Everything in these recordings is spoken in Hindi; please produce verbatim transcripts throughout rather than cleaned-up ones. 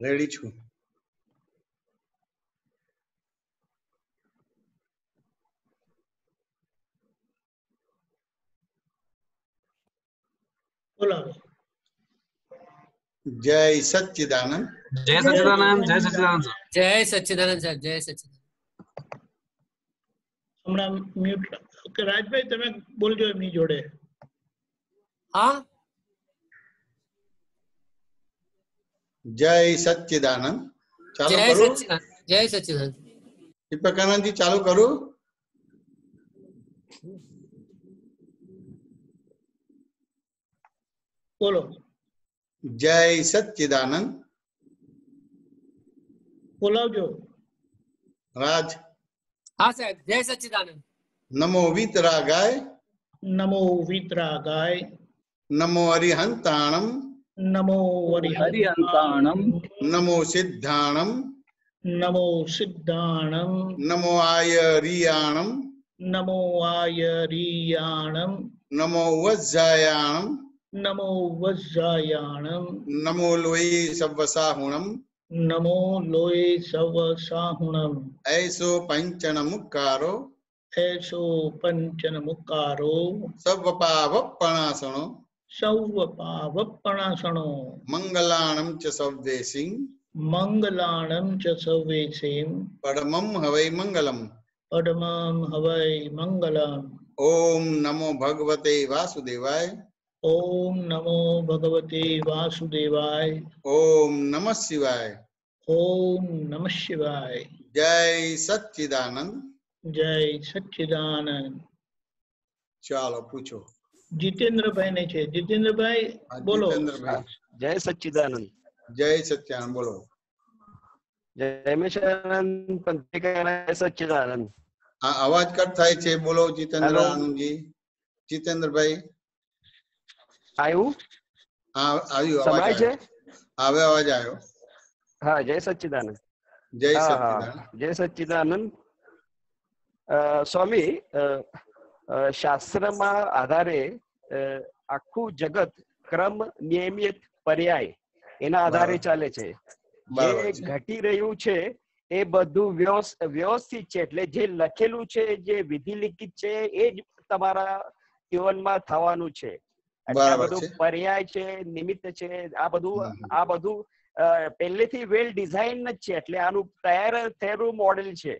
રેડી છું. બોલો. જય સચ્ચિદાનંદ. જય સચ્ચિદાનંદ. જય સચ્ચિદાનંદ. જય સચ્ચિદાનંદ સાહેબ. જય સચ્ચિદાનંદ. હમણાં મ્યુટ. ઓકે રાજભાઈ તમે બોલજો એમની જોડે. હા. જય સચ્ચિદાનંદ. ચાલુ જય કરું. સચ્ચિદાનંદ. જય સચ્ચિદાનંદ. દીપકાનંદજી ચાલુ કરું. બોલો. જય સચ્ચિદાનંદ. બોલાવજો. રાજ. હા સાહેબ. જય સચ્ચિદાનંદ. નમો વીતરાગાય. નમો વીતરાગાય. નમો અરિહંતાણમ. નમો હરિહંતાણમ. નમો સિદ્ધાણમ. નમો સિદ્ધાણમ. નમો આયરિયાણમ. નમો આયરિયાણમ. નમો વજ્જાયાણમ. નમો વજ્જાયાણમ. નમો લોહી સવસાહુણમ. નમો લોય સવસાહુણમ. ऐसो पंचन मुक्कारो. ऐसो पंचन मुक्कारो. सवपावपणासनो. सौवपावपणासनो. मंगलाणं च सव्वेसिं. मंगलाणं च सव्वेसिं. परमं हवै मंगलम. परमं हवै मंगलम. ओम नमो भगवते वासुदेवाय. ओम नमो भगवते वासुदेवाय. ओम नमः शिवाय. ओम नमः शिवाय. जय सच्चिदानंद. जय सच्चिदानंद. ચાલો પૂછો. જીતેન્દ્રભાઈ ને છે. જીતેન્દ્રભાઈ બોલો. જીતેન્દ્રભાઈ. જય સચ્ચિદાનંદ. જય સચ્ચિદાનંદ બોલો. જય મેશાનંદ પંથિકા સચ્ચિદાનંદ. આ અવાજ કટ થાય છે. બોલો જીતેન્દ્ર આનંદજી. જીતેન્દ્રભાઈ આવ્યું? હા આવ્યું. સંભળાય છે? હવે અવાજ આવ્યો. હા જય સચ્ચિદાનંદ. જય સચ્ચિદાનંદ. જય સચ્ચિદાનંદ. સ્વામી શાસ્ત્રમાં આધારે આખું જગત ક્રમ નિયમિત પર્યાય એના આધારે ચાલે છે. જે ઘટી રહ્યું છે એ બધું વ્યવસ્થિત છે. એટલે જે લખેલું છે, જે વિધિ લિખિત છે, એ જ તમારા જીવનમાં થવાનું છે. આ બધું પર્યાય છે, નિમિત્ત છે. આ બધું આ બધું પહેલેથી વેલ ડિઝાઇન જ છે. એટલે આનું તૈયાર થયેલું મોડેલ છે.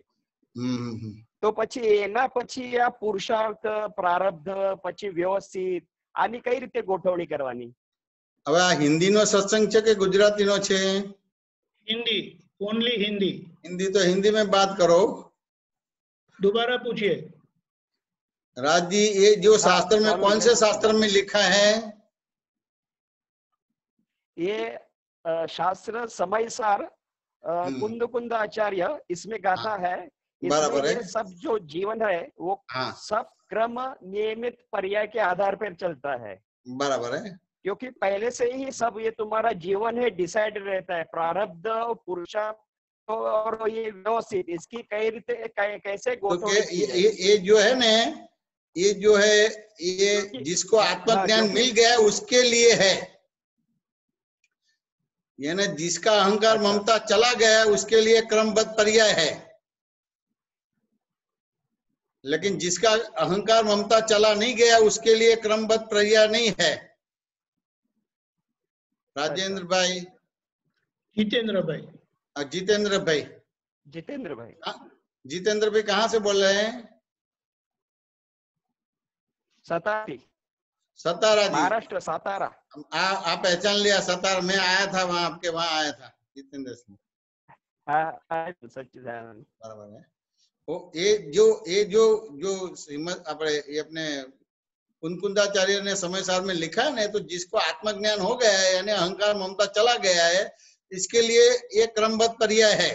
તો પછી એના પછી આ પુરુષાર્થ, પ્રારબ્ધ, પછી વ્યવસ્થિત આની કઈ રીતે ગોઠવણી કરવાની? હવે આ હિન્દી નો સત્સંગ છે કે ગુજરાતી નો છે? हिंदी. ओनली हिंदी. हिंदी तो हिंदी में बात करो. दोबारा पूछिए राज जी. ये जो शास्त्र में कौन से शास्त्र में लिखा है? ये शास्त्र समयसार कुंद कुंद आचार्य इसमें गाता है. बराबर है. सब जो जीवन है वो हाँ. सब क्रम नियमित पर्याय के आधार पर चलता है. बराबर है. क्योंकि पहले से ही सब ये तुम्हारा जीवन है डिसाइड रहता है. प्रारब्ध, पुरुषार्थ और ये व्यवस्थित इसकी कई रीते कैसे गोठवणी तो ये, ये, ये जो है ना, ये जो है ये जिसको आत्मज्ञान मिल गया उसके लिए है. ये ना जिसका अहंकार ममता चला गया उसके लिए क्रमबद्ध पर्याय है. लेकिन जिसका अहंकार ममता चला नहीं गया उसके लिए क्रमबद्ध पर्याय नहीं है. राजेंद्र भाई. जितेंद्र भाई. जितेंद्र भाई. जितेंद्र भाई. जितेंद्र भाई कहाँ से बोल रहे हैं? सतारा. सतारा जी. महाराष्ट्र सातारा. आप पहचान लिया सतारा. मैं आया था वहां, आपके वहां आया था जितेंद्र सिंह. हाँ सच्चिदानंद. बराबर है. वो ये जो ये जो जो श्रीमद अपने ये अपने कुंकुंदाचार्य ने समयसार में लिखा है ना, तो जिसको आत्मज्ञान हो गया है यानी अहंकार ममता चला गया है, इसके लिए ये क्रमबद्ध पर्याय है.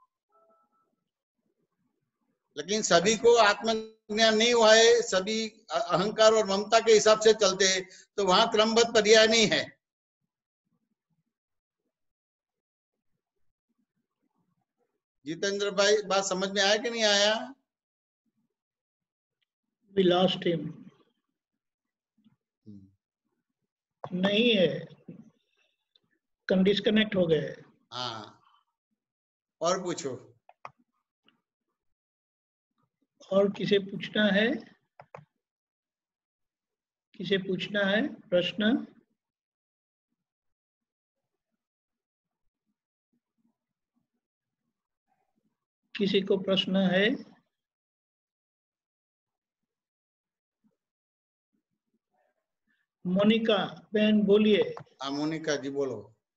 लेकिन सभी को आत्मज्ञान नहीं हुआ है, सभी अहंकार और ममता के हिसाब से चलते हैं, तो वहां क्रमबद्ध पर्याय नहीं है. जितेंद्र भाई बात समझ में आया कि नहीं आया? We lost him. नहीं है, डिस्कनेक्ट हो गए. हाँ, और पूछो। और किसे पूछना है? किसे पूछना है प्रश्न? किसी को प्रश्न है? मोनिका बहन बोलिए। हाँ मोनिका जी बोलो।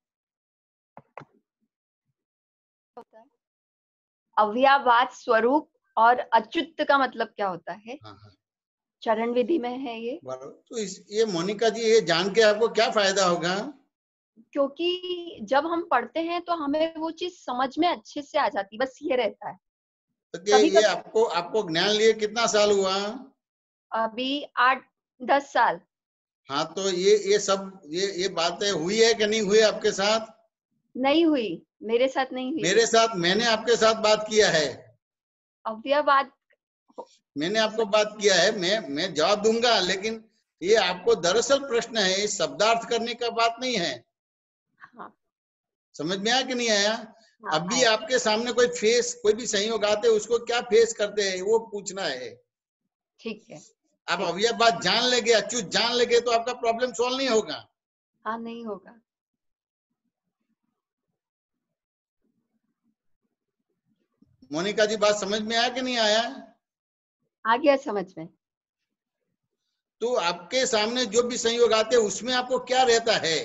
होता है अव्ययवाद स्वरूप और अच्युत का मतलब क्या होता है? हाँ हाँ चरण विधि में है ये। बराबर। तो इस ये मोनिका जी ये जान के आपको क्या फायदा होगा? क्योंकि जब हम पढ़ते हैं तो हमें वो चीज समझ में अच्छे से आ जाती, बस ये रहता है। तो कि कभी ये कभी आपको आपको ज्ञान लिए कितना साल हुआ? अभी आठ दस साल। हाँ तो ये ये सब ये ये बातें हुई है कि नहीं हुई आपके साथ? नहीं हुई, मेरे साथ नहीं हुई। मेरे साथ, मैंने आपके साथ बात किया है। अव्ययवाद मैंने आपको बात किया है, मैं मैं जवाब दूंगा, लेकिन ये आपको दरअसल प्रश्न है, ये शब्दार्थ करने का बात नहीं है। हाँ, समझ में आया कि नहीं आया? हाँ, अभी आया। आपके सामने कोई फेस, कोई भी संयोग आते हैं उसको क्या फेस करते हैं वो पूछना है। ठीक है। आप ठीक। अब यह बात जान लेंगे, अच्युत जान लेंगे तो आपका प्रॉब्लम सॉल्व नहीं होगा। हाँ, नहीं होगा। मोनिका जी बात समझ में आया कि नहीं आया? आ गया समझ में। तो आपके सामने जो भी संयोग आते हैं उसमें आपको क्या रहता है?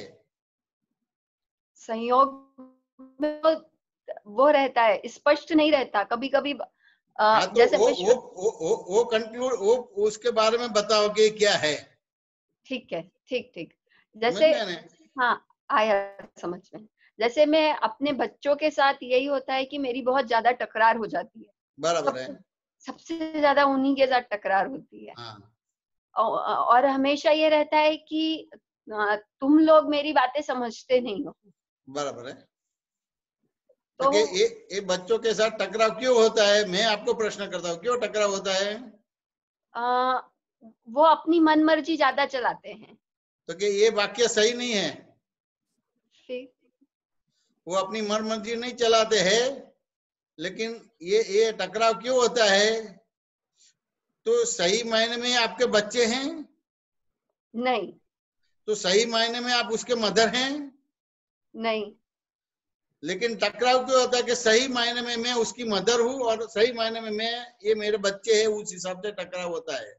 संयोग में वो, वो रहता है, स्पष्ट नहीं रहता। कभी कभी हाँ तो जैसे वो विश्व। वो वो वो, वो कंक्लूड वो उसके बारे में बताओ कि क्या है। ठीक है, ठीक ठीक। समझ जैसे में आया? हाँ, आया समझ में। जैसे मैं अपने बच्चों के साथ यही होता है कि मेरी बहुत ज्यादा टकरार हो जाती है। बराबर है। सबसे सबसे ज्यादा उन्हीं के साथ टकरार होती है। हाँ और, और हमेशा ये रहता है कि अ, तुम लोग मेरी बातें समझते नहीं हो। बराबर है। तो तो ये ये बच्चों के साथ टकराव क्यों होता है? मैं आपको प्रश्न करता हूँ, क्यों टकराव होता है? आ, वो अपनी मन मर्जी ज्यादा चलाते हैं। तो कि ये वाक्य सही नहीं है। फिर वो अपनी मन मर्जी नहीं चलाते हैं, लेकिन ये ये टकराव क्यों होता है? तो सही मायने में आपके बच्चे हैं? नहीं, तो सही मायने में आप उसके मदर हैं? नहीं, लेकिन टकराव क्यों होता है कि सही मायने में मैं उसकी मदर हूँ और सही मायने में मैं ये मेरे बच्चे हैं, उस हिसाब से टकराव होता है।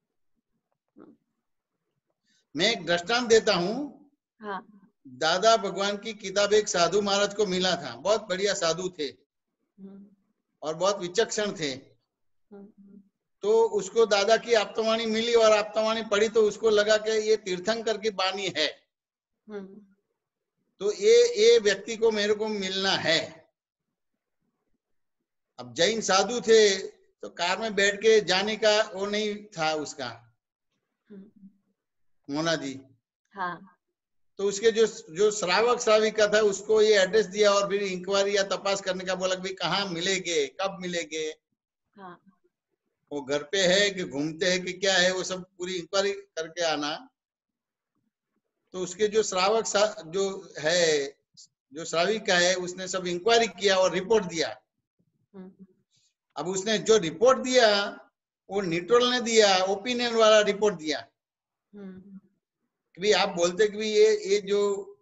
मैं एक दृष्टांत देता हूँ। हाँ, दादा भगवान की किताब एक साधु महाराज को मिला था, बहुत बढ़िया साधु थे और बहुत विचक्षण थे। तो उसको दादा की आप्तवाणी मिली और आप्तवाणी पढ़ी तो उसको लगा कि ये तीर्थंकर की बानी है, तो ये ये व्यक्ति को मेरे को मिलना है। अब जैन साधु थे तो कार में बैठ के जाने का वो नहीं था उसका, मोना जी। हाँ, तो उसके जो जो श्रावक श्राविका था उसको ये एड्रेस दिया और फिर इंक्वायरी या तपास करने का बोला कि भाई कहाँ मिलेंगे, कब मिलेंगे, हाँ, वो घर पे है कि घूमते हैं कि क्या है, वो सब पूरी इंक्वायरी करके आना। तो उसके जो श्रावक जो है, जो श्राविका है, उसने सब इंक्वायरी किया और रिपोर्ट दिया। अब उसने जो रिपोर्ट दिया वो निटोल ने दिया, ओपिनियन वाला रिपोर्ट दिया कि भाई आप बोलते कि भाई ये ये जो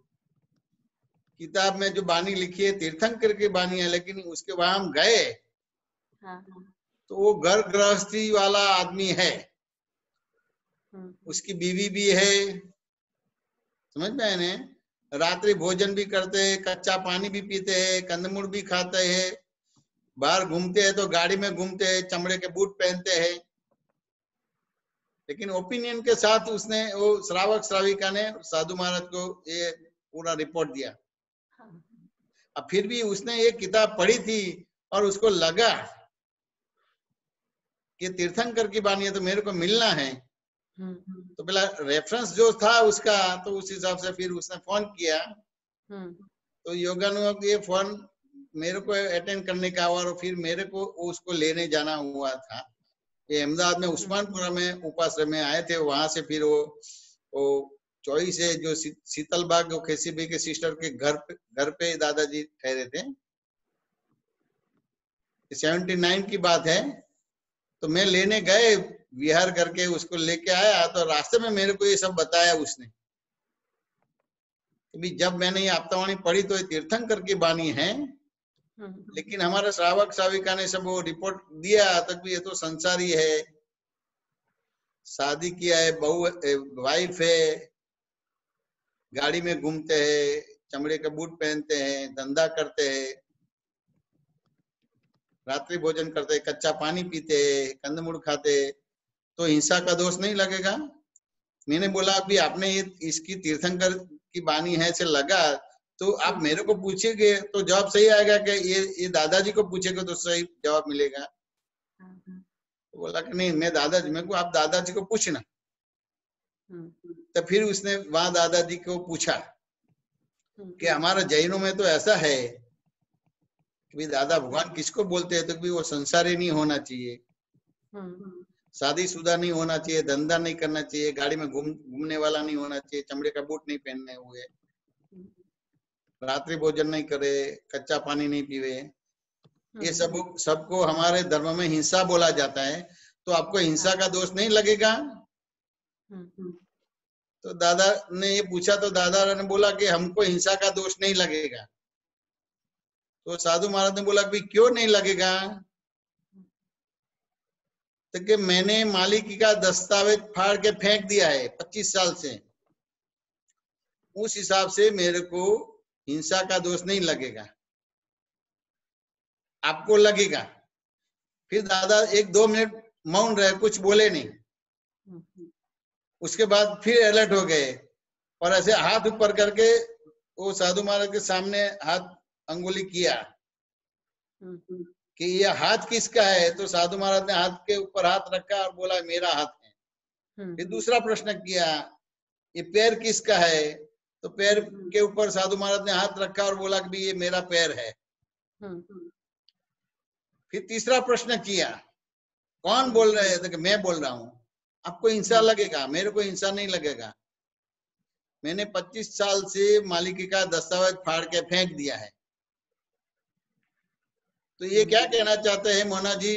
किताब में जो बानी लिखी है तीर्थंकर की बानी है, लेकिन उसके वहां हम गए तो वो घर गृहस्थी वाला आदमी है, उसकी बीवी भी है, समझ में आए? रात्रि भोजन भी करते हैं, कच्चा पानी भी पीते हैं, कंदमूल भी खाते हैं, बाहर घूमते हैं तो गाड़ी में घूमते हैं, चमड़े के बूट पहनते हैं। लेकिन ओपिनियन के साथ उसने वो श्रावक श्राविका ने साधु महाराज को ये पूरा रिपोर्ट दिया। अब फिर भी उसने ये किताब पढ़ी थी और उसको लगा कि तीर्थंकर की बानी है तो मेरे को मिलना है। तो पहला रेफरेंस जो था उसका, तो उस हिसाब से फिर उसने फोन किया। तो योगानुयोग ये फोन मेरे को अटेंड करने का और फिर मेरे को उसको लेने जाना हुआ था। ये अहमदाबाद में उस्मानपुरा में उपाश्रय में आए थे, वहां से फिर वो वो चौबीस है जो शीतल बाग खेसी भाई के सिस्टर के घर पे घर पे दादाजी ठहरे थे। सेवेंटी नाइन की बात है। तो मैं लेने गए विहार करके उसको लेके आया, तो रास्ते में मेरे को ये सब बताया उसने। कि जब मैंने ये आपतावाणी पढ़ी तो ये तीर्थंकर की बानी है, लेकिन हमारे श्रावक श्राविका ने सब वो रिपोर्ट दिया तक भी ये तो संसारी है, शादी किया है, बहू वाइफ है, गाड़ी में घूमते हैं, चमड़े के बूट पहनते हैं, धंधा करते हैं, रात्रि भोजन करते हैं, कच्चा पानी पीते हैं, कंदमूल खाते, तो हिंसा का दोष नहीं लगेगा? मैंने बोला अभी आपने ये इसकी तीर्थंकर की बानी है से लगा, तो आप मेरे को पूछेंगे तो जवाब सही आएगा कि ये ये दादाजी को पूछेगा तो सही जवाब मिलेगा? तो बोला कि नहीं, मैं दादाजी, मेरे को आप दादाजी को पूछना। तो फिर उसने वहां दादाजी को पूछा कि हमारा जैनों में तो ऐसा है कि दादा भगवान किसको बोलते हैं, तो भी वो संसारी नहीं होना चाहिए, शादीशुदा नहीं होना चाहिए, धंधा नहीं करना चाहिए, गाड़ी में घूम घूमने वाला नहीं होना चाहिए, चमड़े का बूट नहीं पहनने हुए, रात्रि भोजन नहीं करे, कच्चा पानी नहीं पीवे। ये सब सबको हमारे धर्म में हिंसा बोला जाता है, तो आपको हिंसा का दोष नहीं लगेगा? तो दादा ने ये पूछा तो दादा ने बोला कि हमको हिंसा का दोष नहीं लगेगा। तो साधु महाराज ने बोला कि क्यों नहीं लगेगा? तो कि मैंने मालिकी का दस्तावेज फाड़ के फेंक दिया है पच्चीस साल से, उस हिसाब से मेरे को हिंसा का दोष नहीं लगेगा, आपको लगेगा। फिर दादा एक दो मिनट मौन रहे, कुछ बोले नहीं। उसके बाद फिर अलर्ट हो गए और ऐसे हाथ ऊपर करके वो साधु महाराज के सामने हाथ अंगुली किया कि ये हाथ किसका है? तो साधु महाराज ने हाथ के ऊपर हाथ रखा और बोला मेरा हाथ है। फिर दूसरा प्रश्न किया, ये पैर किसका है? तो पैर के ऊपर साधु महाराज ने हाथ रखा और बोला कि ये मेरा पैर है। फिर तीसरा प्रश्न किया, कौन बोल रहे थे? तो मैं बोल रहा हूं। आपको हिंसा लगेगा, मेरे को हिंसा नहीं लगेगा। मैंने पच्चीस साल से मालिकी का दस्तावेज फाड़ के फेंक दिया है। तो ये क्या कहना चाहते हैं मोना जी?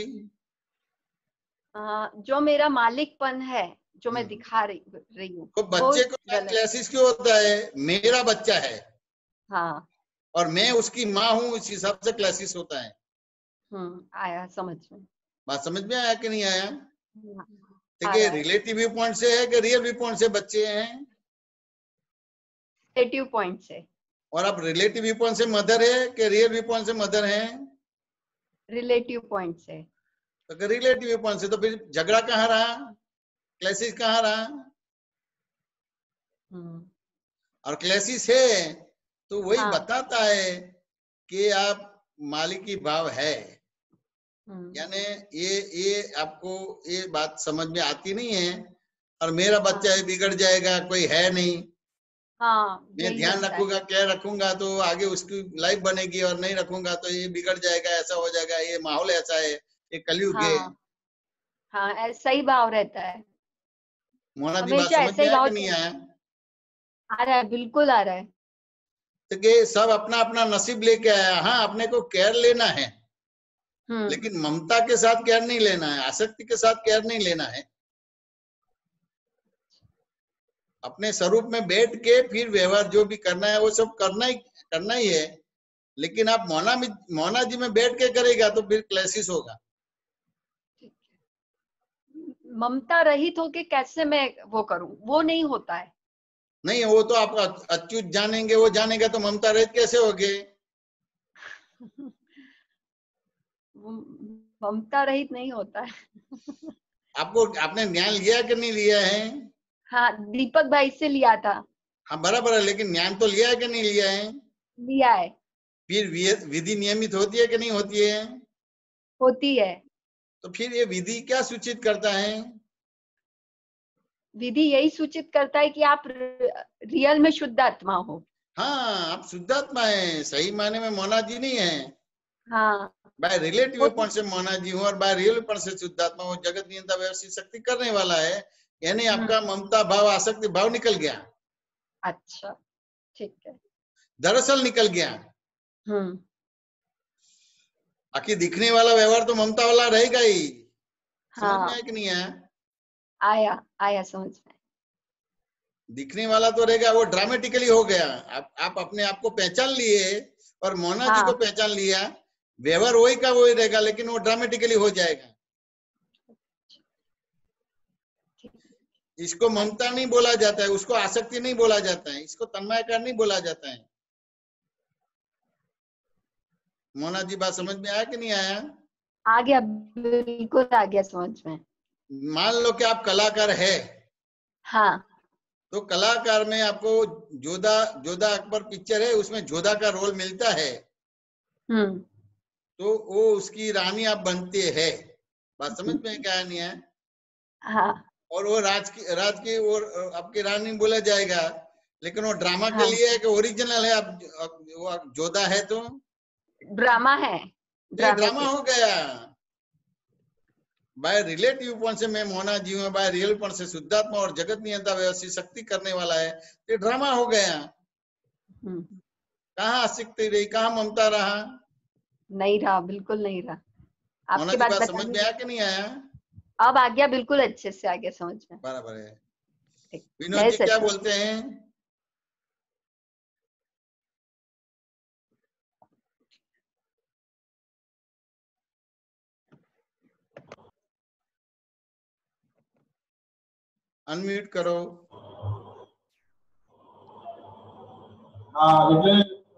आ, जो मेरा मालिकपन है, जो मैं दिखा रही रही हूँ, तो बच्चे को क्लासिस क्यों होता है? मेरा बच्चा है, हाँ, और मैं उसकी माँ हूँ, इस हिसाब से क्लासिस होता है। हम्म आया समझ में? बात समझ में आया कि नहीं आया? ठीक है, रिलेटिव व्यू पॉइंट से है कि रियल व्यू पॉइंट से बच्चे हैं? रिलेटिव पॉइंट से। और आप रिलेटिव व्यू पॉइंट से मदर है कि रियल व्यू पॉइंट से मदर है? रिलेटिव पॉइंट से। तो रिलेटिव व्यू पॉइंट से तो फिर झगड़ा कहाँ रहा, क्लासिस कहाँ रहा? और क्लासिस है तो वही हाँ। बताता है कि आप मालिकी भाव है, यानी ये ये आपको ये बात समझ में आती नहीं है। और मेरा बच्चा है, बिगड़ जाएगा, कोई है नहीं, हाँ, मैं ध्यान रखूंगा, क्या रखूंगा तो आगे उसकी लाइफ बनेगी, और नहीं रखूंगा तो ये बिगड़ जाएगा, ऐसा हो जाएगा, ये माहौल ऐसा है, ये कलयुग है। हाँ, हाँ, ऐसा ही भाव रहता है। मोना जी बात समझ में आया कि नहीं आया? आ रहा है, बिल्कुल आ रहा है। तो कि सब अपना अपना नसीब लेके आया। हाँ, अपने को केयर लेना है, लेकिन ममता के साथ केयर नहीं लेना है, आसक्ति के साथ केयर नहीं लेना है। अपने स्वरूप में बैठ के फिर व्यवहार जो भी करना है वो सब करना ही करना ही है। लेकिन आप मोना में मोना जी में बैठ के करेगा तो फिर क्लेशिस होगा। ममता रहित होके कैसे मैं वो करूं? वो नहीं होता है। नहीं, वो तो आप अच्युत जानेंगे, वो जानेगा तो ममता रहित कैसे होगे? ममता रहित नहीं होता है। आपको आपने ज्ञान लिया कि नहीं लिया है? हाँ, दीपक भाई से लिया था। हाँ बराबर है, लेकिन ज्ञान तो लिया है कि नहीं लिया है? लिया है। फिर विधि नियमित होती है कि नहीं होती है? होती है। तो फिर ये विधि क्या सूचित करता है? विधि यही सूचित करता है कि आप रियल में शुद्ध आत्मा हो। हाँ, आप शुद्ध आत्मा है, सही मायने में मोना जी नहीं है। हाँ, बाय रिलेटिव पॉइंट से मोना जी हूँ और बाय रियल पॉइंट से शुद्ध आत्मा हूँ। जगत नियंता व्यवस्थित शक्ति करने वाला है, यानी आपका ममता भाव आसक्ति भाव निकल गया। अच्छा, ठीक है। दरअसल निकल गया। हम्म। बाकी दिखने वाला व्यवहार तो ममता वाला रहेगा ही। समझ में हाँ, आया कि नहीं आया? आया आया समझ में। दिखने वाला तो रहेगा, वो ड्रामेटिकली हो गया। आप आप अपने आप को पहचान लिए और मोना जी हाँ, को पहचान लिया, व्यवहार वही का वही रहेगा, लेकिन वो ड्रामेटिकली हो जाएगा। ठीक। इसको ममता नहीं बोला जाता है, उसको आसक्ति नहीं बोला जाता है, इसको तन्मयकार नहीं बोला जाता है। मोना जी बात समझ में आया कि नहीं आया? आ गया, बिल्कुल आ गया समझ में। मान लो कि आप कलाकार है, हाँ। तो कलाकार में आपको जोधा जोधा अकबर पिक्चर है, उसमें जोधा का रोल मिलता है, हम्म। तो वो उसकी रानी आप बनते हैं। बात समझ में क्या नहीं है? हाँ। और वो राज की राज की और आपकी रानी बोला जाएगा, लेकिन वो ड्रामा के हाँ, लिए है कि ओरिजिनल है? आप वो जोधा है तो ड्रामा है, नहीं, ड्रामा ड्रामेटिक। हो गया। बाय रिलेटिव पॉइंट से मैं मोना जी हूँ, बाय रियल पॉइंट से शुद्धात्मा और जगत नियंता व्यवस्थित शक्ति करने वाला है, ये ड्रामा हो गया। हम्म। कहाँ आसक्ति रही, कहाँ ममता रहा? नहीं रहा, बिल्कुल नहीं रहा। मोना आपकी जी बात बात समझ बताने में आया से कि नहीं आया? अब आ गया, बिल्कुल अच्छे से आ गया समझ में। बराबर है। ठीक। विनोद जय जी क्या सच्चिदानंद। बोलते हैं? अनम्यूट करो। हाँ, એટલે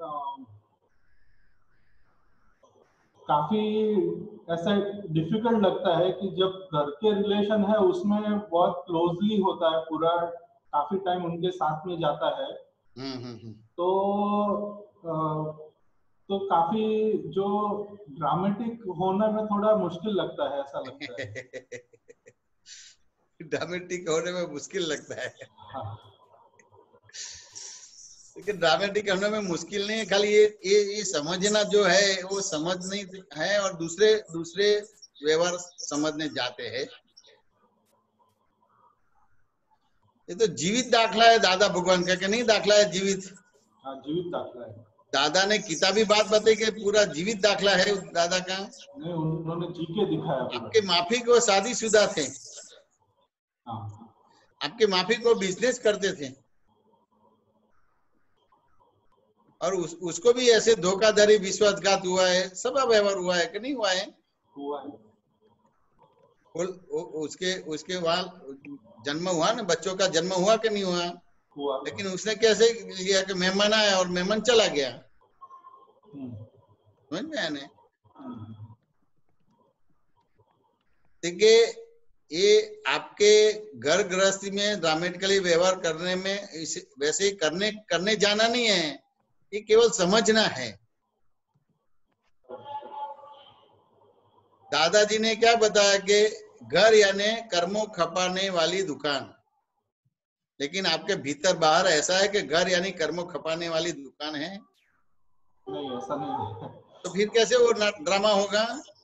काफी ऐसा डिफिकल्ट लगता है कि जब घर के रिलेशन है उसमें बहुत क्लोजली होता है, पूरा काफी टाइम उनके साथ में जाता है, हम्म हम्म हम्म। तो अ, तो काफी जो ड्रामेटिक होने में थोड़ा मुश्किल लगता है, ऐसा लगता है। ड्रामेटिक होने में मुश्किल लगता है, हाँ, लेकिन ड्रामेटिक होने में मुश्किल नहीं है, खाली ये ये ये समझना जो है वो समझ नहीं है, और दूसरे दूसरे व्यवहार समझने जाते हैं। ये तो जीवित दाखला है दादा भगवान का, कि नहीं दाखला है जीवित? हाँ, जीवित दाखला है। दादा ने किताबी बात बताई कि पूरा जीवित दाखला है दादा का। नहीं, उन्होंने जी के दिखाया पूरा। आपके माफिक वो शादीशुदा थे, हाँ, आपके माफिक को बिजनेस करते थे, और उस, उसको भी ऐसे धोखाधड़ी विश्वासघात हुआ है, सब व्यवहार हुआ है कि नहीं हुआ है? हुआ है। उ, उ, उसके उसके वहां जन्म हुआ ना, बच्चों का जन्म हुआ कि नहीं हुआ? हुआ। लेकिन उसने कैसे लिया कि मेहमान आया और मेहमान चला गया? समझ में आया ना? देखिए, ये आपके घर गृहस्थी में ड्रामेटिकली व्यवहार करने में इस वैसे ही करने करने जाना नहीं है, ये केवल समझना है। दादाजी ने क्या बताया कि घर यानी कर्मों खपाने वाली दुकान, लेकिन आपके भीतर बाहर ऐसा है कि घर यानी कर्मों खपाने वाली दुकान है? नहीं, ऐसा नहीं है। तो फिर कैसे वो ड्रामा होगा?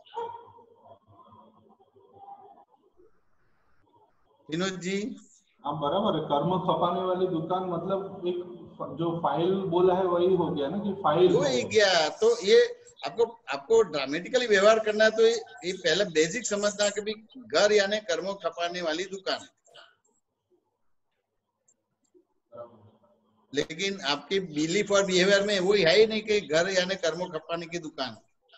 विनोद जी हाँ, बराबर है। कर्म खपाने वाली दुकान मतलब एक जो फाइल बोला है वही हो गया ना, कि फाइल वो है। ही गया। तो ये आपको आपको ड्रामेटिकली व्यवहार करना है, तो ये, ये पहले बेसिक समझना कि भी घर यानी कर्मों खपाने वाली दुकान, लेकिन आपकी बिलीफ और बिहेवियर में वो है ही नहीं कि घर यानी कर्मों खपाने की दुकान।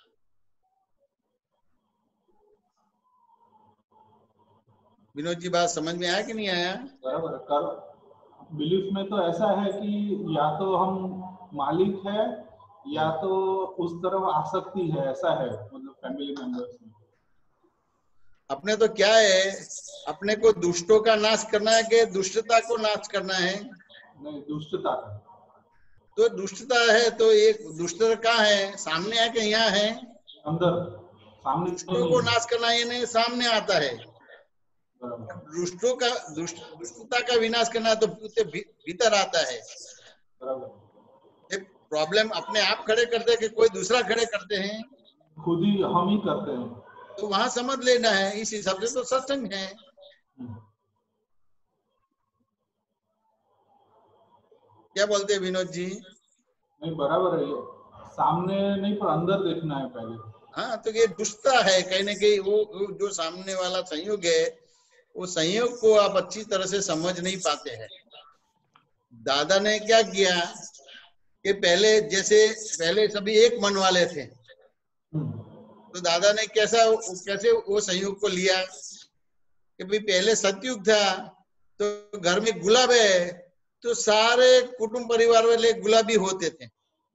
विनोद जी बात समझ में आया कि नहीं आया? बराबर। कर बिलीफ में तो ऐसा है कि या तो हम मालिक है या तो उस तरफ आसक्ति है, ऐसा है, मतलब फैमिली मेंबर्स में। अपने तो क्या है, अपने को दुष्टों का नाश करना है कि दुष्टता को नाश करना है? नहीं, दुष्टता। तो दुष्टता है, तो एक दुष्टता कहाँ है? सामने है कि यहाँ है? अंदर, सामने दुष्टों को नाश करना ये नहीं, सामने आता है। बराबर। दुष्टों का दुष्ट दुष्टता का विनाश करना तो भी, भीतर आता है। बराबर। ये प्रॉब्लम अपने आप खड़े करते हैं कि कोई दूसरा खड़े करते हैं? खुद ही हम ही करते हैं। तो वहां समझ लेना है। इस हिसाब से तो सत्संग है। क्या बोलते हैं विनोद जी? नहीं बराबर है, ये सामने नहीं पर अंदर देखना है पहले। हाँ, तो ये दुष्टता है कहीं ना कहीं। वो, वो जो सामने वाला संयोग है, वो संयोग को आप अच्छी तरह से समझ नहीं पाते हैं। दादा ने क्या किया कि पहले जैसे पहले सभी एक मन वाले थे, तो दादा ने कैसा कैसे वो संयोग को लिया कि भाई पहले सतयुग था, तो घर में गुलाब है, तो सारे कुटुंब परिवार वाले गुलाबी होते थे,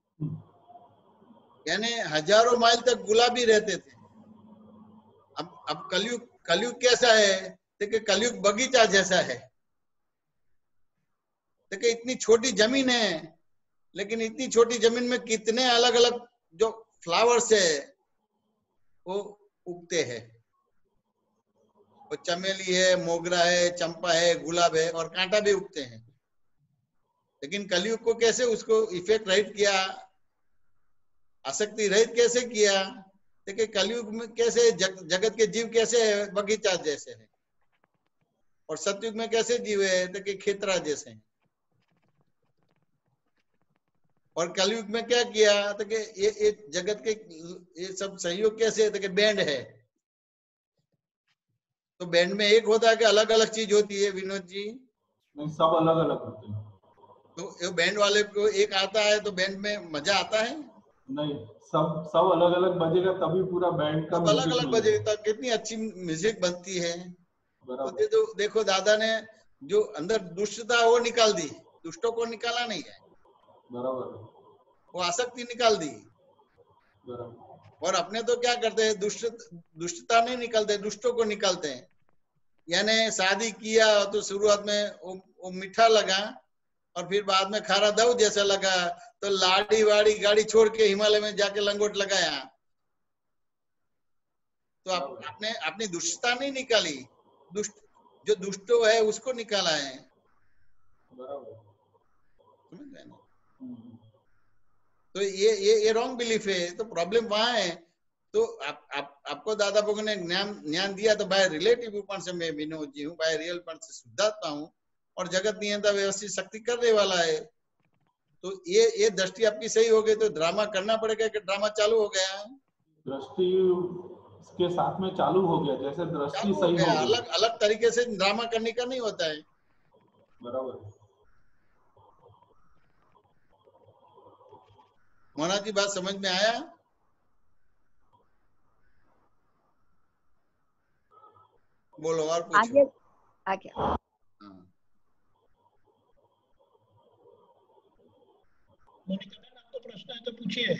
यानी हजारों माइल तक गुलाबी रहते थे। अब अब कलयुग कलयुग कैसा है? देखिए, कलयुग बगीचा जैसा है। देखिए, इतनी छोटी जमीन है, लेकिन इतनी छोटी जमीन में कितने अलग अलग जो फ्लावर्स है वो उगते हैं। वो चमेली है, मोगरा है, चंपा है, गुलाब है, और कांटा भी उगते हैं। लेकिन कलयुग को कैसे उसको इफेक्ट रहित किया, आसक्ति रहित कैसे किया? देखिए, कलयुग में कैसे जग, जगत के जीव कैसे है? बगीचा जैसे है। और सतयुग में कैसे जीव है? देखिए, खेतरा जैसे हैं। और कलयुग में क्या किया? तो कि ये, ये जगत के ये सब सहयोग कैसे है? तो कि बैंड है, तो बैंड में एक होता है कि अलग अलग चीज होती है विनोद जी? नहीं, सब अलग अलग होते हैं। तो ये बैंड वाले को एक आता है तो बैंड में मजा आता है? नहीं, सब सब अलग अलग बजेगा तभी पूरा बैंड का सब अलग म्यूजिक अलग मिलेगा। बजेगा, कितनी अच्छी म्यूजिक बनती है। तो बराबर। ये तो देखो, दादा ने जो अंदर दुष्टता वो निकाल दी, दुष्टों को निकाला नहीं है, बराबर है, वो आसक्ति निकाल दी। बराबर। और अपने तो क्या करते हैं, दुष्ट दुष्टता नहीं निकालते, दुष्टों को निकालते हैं। यानी शादी किया तो शुरुआत में वो, वो मीठा लगा, और फिर बाद में खारा दव जैसा लगा, तो लाड़ी वाड़ी गाड़ी छोड़ के हिमालय में जाके लंगोट लगाया। तो आप, आपने अपनी दुष्टता नहीं निकाली, दुष्ट जो दुष्टो है उसको निकाला है। बराबर। समझ रहे हैं ना? हम्म। तो ये ये ये रॉन्ग बिलीफ है। तो प्रॉब्लम वहां है। तो आप, आप आपको दादा भगवान ने ज्ञान ज्ञान दिया, तो बाय रिलेटिव रूप से मैं विनोद जी हूँ, बाय रियल पॉइंट से शुद्धात्मा हूँ, और जगत नियंता व्यवस्थित शक्ति करने वाला है। तो ये ये दृष्टि आपकी सही हो गई, तो ड्रामा करना पड़ेगा कि ड्रामा चालू हो गया? दृष्टि के साथ में चालू हो गया, जैसे दृष्टि चालू हो सही गया। हो गई। अलग अलग तरीके से ड्रामा करने का नहीं होता है। बराबर है। मोना जी, बात समझ में आया? बोलो और पूछो। आगे आगे हाँ। मोनिका मैम, आपको प्रश्न है तो पूछिए।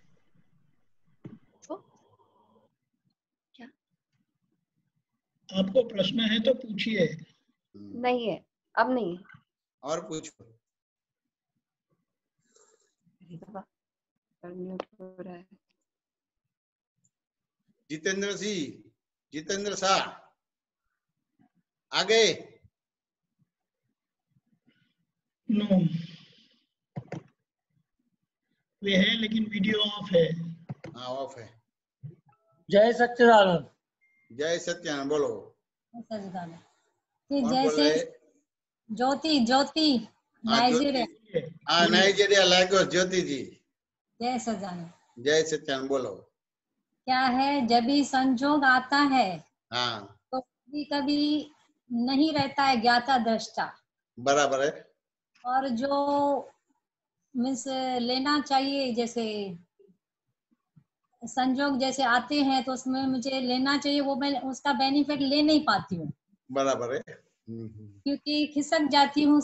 तो क्या आपको प्रश्न है तो पूछिए। नहीं है? अब नहीं है। और पूछो। अरे बाबा, म्यूट हो रहा है। जितेंद्र सिंह, जितेंद्र शाह आगे। नो, वे है लेकिन वीडियो ऑफ है। हाँ, ऑफ है। जय सच्चिदानंद। जय सत्यानंद, बोलो। सच्चिदानंद। कौन बोल जैसे रहे? ज्योति ज्योति हाँ, नाइजीरिया। ज्योति। हाँ, नाइजीरिया लागोस, ज्योति जी। जय सच्चिदानंद। जय सत्यानंद, बोलो। क्या है, जब भी संजोग आता है हाँ, तो कभी कभी नहीं रहता है ज्ञाता दृष्टा, बराबर है। और जो मीन्स लेना चाहिए, जैसे संजोग जैसे आते हैं तो उसमें मुझे लेना चाहिए, वो मैं उसका बेनिफिट ले नहीं पाती हूँ, बराबर है। हम्म, हम्म। क्योंकि खिसक जाती हूँ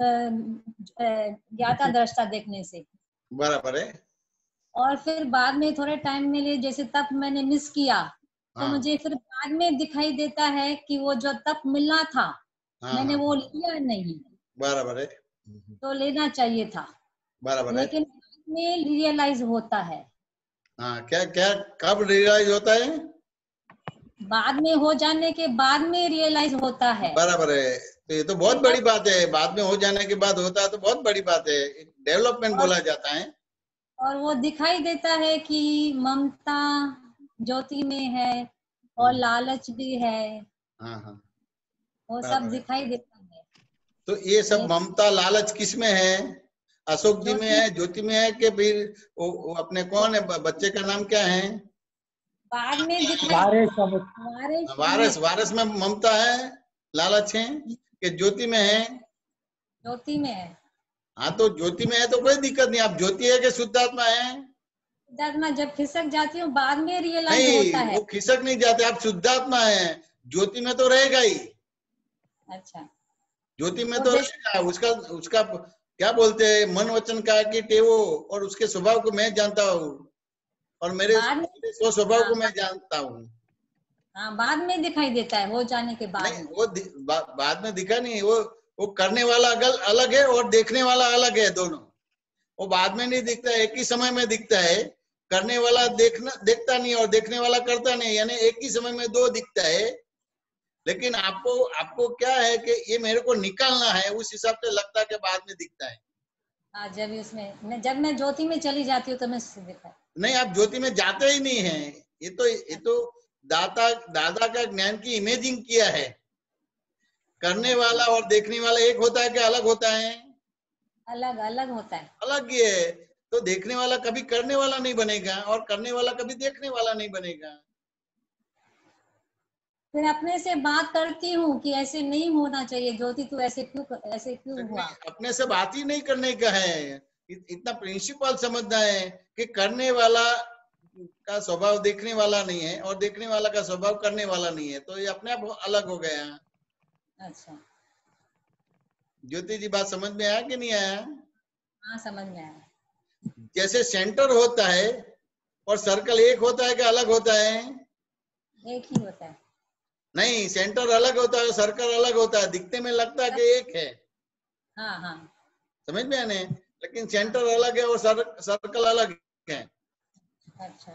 ज्ञाता दृष्टा देखने से। बराबर है। और फिर बाद में थोड़े टाइम में लिए, जैसे तप मैंने मिस किया, तो हाँ, मुझे फिर बाद में दिखाई देता है कि वो जो तप मिलना था, हाँ, मैंने हाँ, वो लिया नहीं, बराबर है। तो लेना चाहिए था, बराबर है। लेकिन बाद में रियलाइज होता है। हाँ, क्या क्या कब रियलाइज होता है? बाद में हो जाने के बाद में रियलाइज होता है। बराबर है। तो ये तो बहुत बड़ी बात है। बाद में हो जाने के बाद होता है तो बहुत बड़ी बात है, डेवलपमेंट बोला जाता है। और वो दिखाई देता है कि ममता ज्योति में है, और लालच भी है। हाँ, हाँ, वो बराबर सब है। दिखाई देता है। तो ये सब ये- ममता लालच किस में है? अशोक जी में ज्योति- है, ज्योति में है कि फिर वो, वो अपने कौन है, ब- बच्चे का नाम क्या है? बाद में दिखाई वारिस अमित वारिस वारस, अमित, वारस में ममता है, लालच है कि ज्योति में है? ज्योति में है। हाँ तो ज्योति में है तो कोई दिक्कत नहीं। आप ज्योति है कि शुद्धात्मा है? शुद्धात्मा जब खिसक जाती हूँ बाद में रियलाइज होता नहीं, है। वो खिसक नहीं जाते, आप शुद्धात्मा है, ज्योति में तो रहेगा ही। अच्छा, ज्योति में तो तो जैसे- रहेगा, उसका उसका क्या बोलते हैं, मन वचन का कि टेवो और उसके स्वभाव को मैं जानता हूँ और मेरे बाद में- मेरे स्व स्वभाव को हाँ। मैं जानता हूँ। हाँ, बाद में दिखाई देता है, हो जाने के बाद नहीं में। वो दि- बा, बाद में दिखा नहीं, वो वो करने वाला अगल अलग है और देखने वाला अलग है, दोनों। वो बाद में नहीं दिखता है, एक ही समय में दिखता है। करने वाला देखना देखता नहीं और देखने वाला करता नहीं, यानी एक ही समय में दो दिखता है। लेकिन आपको आपको क्या है कि ये मेरे को निकालना है, उस हिसाब से लगता है कि बाद में दिखता है। हाँ, जब उसमें मैं जब मैं ज्योति में चली जाती हूँ तो मैं दिखा। नहीं, आप ज्योति में जाते ही नहीं है। ये तो ये तो दाता दादा का ज्ञान की इमेजिंग किया है। करने वाला और देखने वाला एक होता है कि अलग होता है? अलग अलग होता है। अलग ही है। तो देखने वाला कभी करने वाला नहीं बनेगा और करने वाला कभी देखने वाला नहीं बनेगा। फिर अपने से बात करती हूँ कि ऐसे नहीं होना चाहिए ज्योति, तू ऐसे क्यों ऐसे क्यों हुआ। अपने से बात ही नहीं करने का है, इतना प्रिंसिपल समझना है कि करने वाला का स्वभाव देखने वाला नहीं है और देखने वाला का स्वभाव करने वाला नहीं है, तो ये अपने आप अलग हो गया। अच्छा, ज्योति जी बात समझ में आया कि नहीं आया? हाँ समझ में आया। जैसे सेंटर होता है और सर्कल एक होता है कि अलग होता है? एक ही होता है। नहीं, सेंटर अलग होता है, सर्कल अलग होता है, दिखने में लगता है कि एक है। हाँ हाँ, समझ में आने, लेकिन सेंटर अलग है और सर, सर्कल अलग है। अच्छा,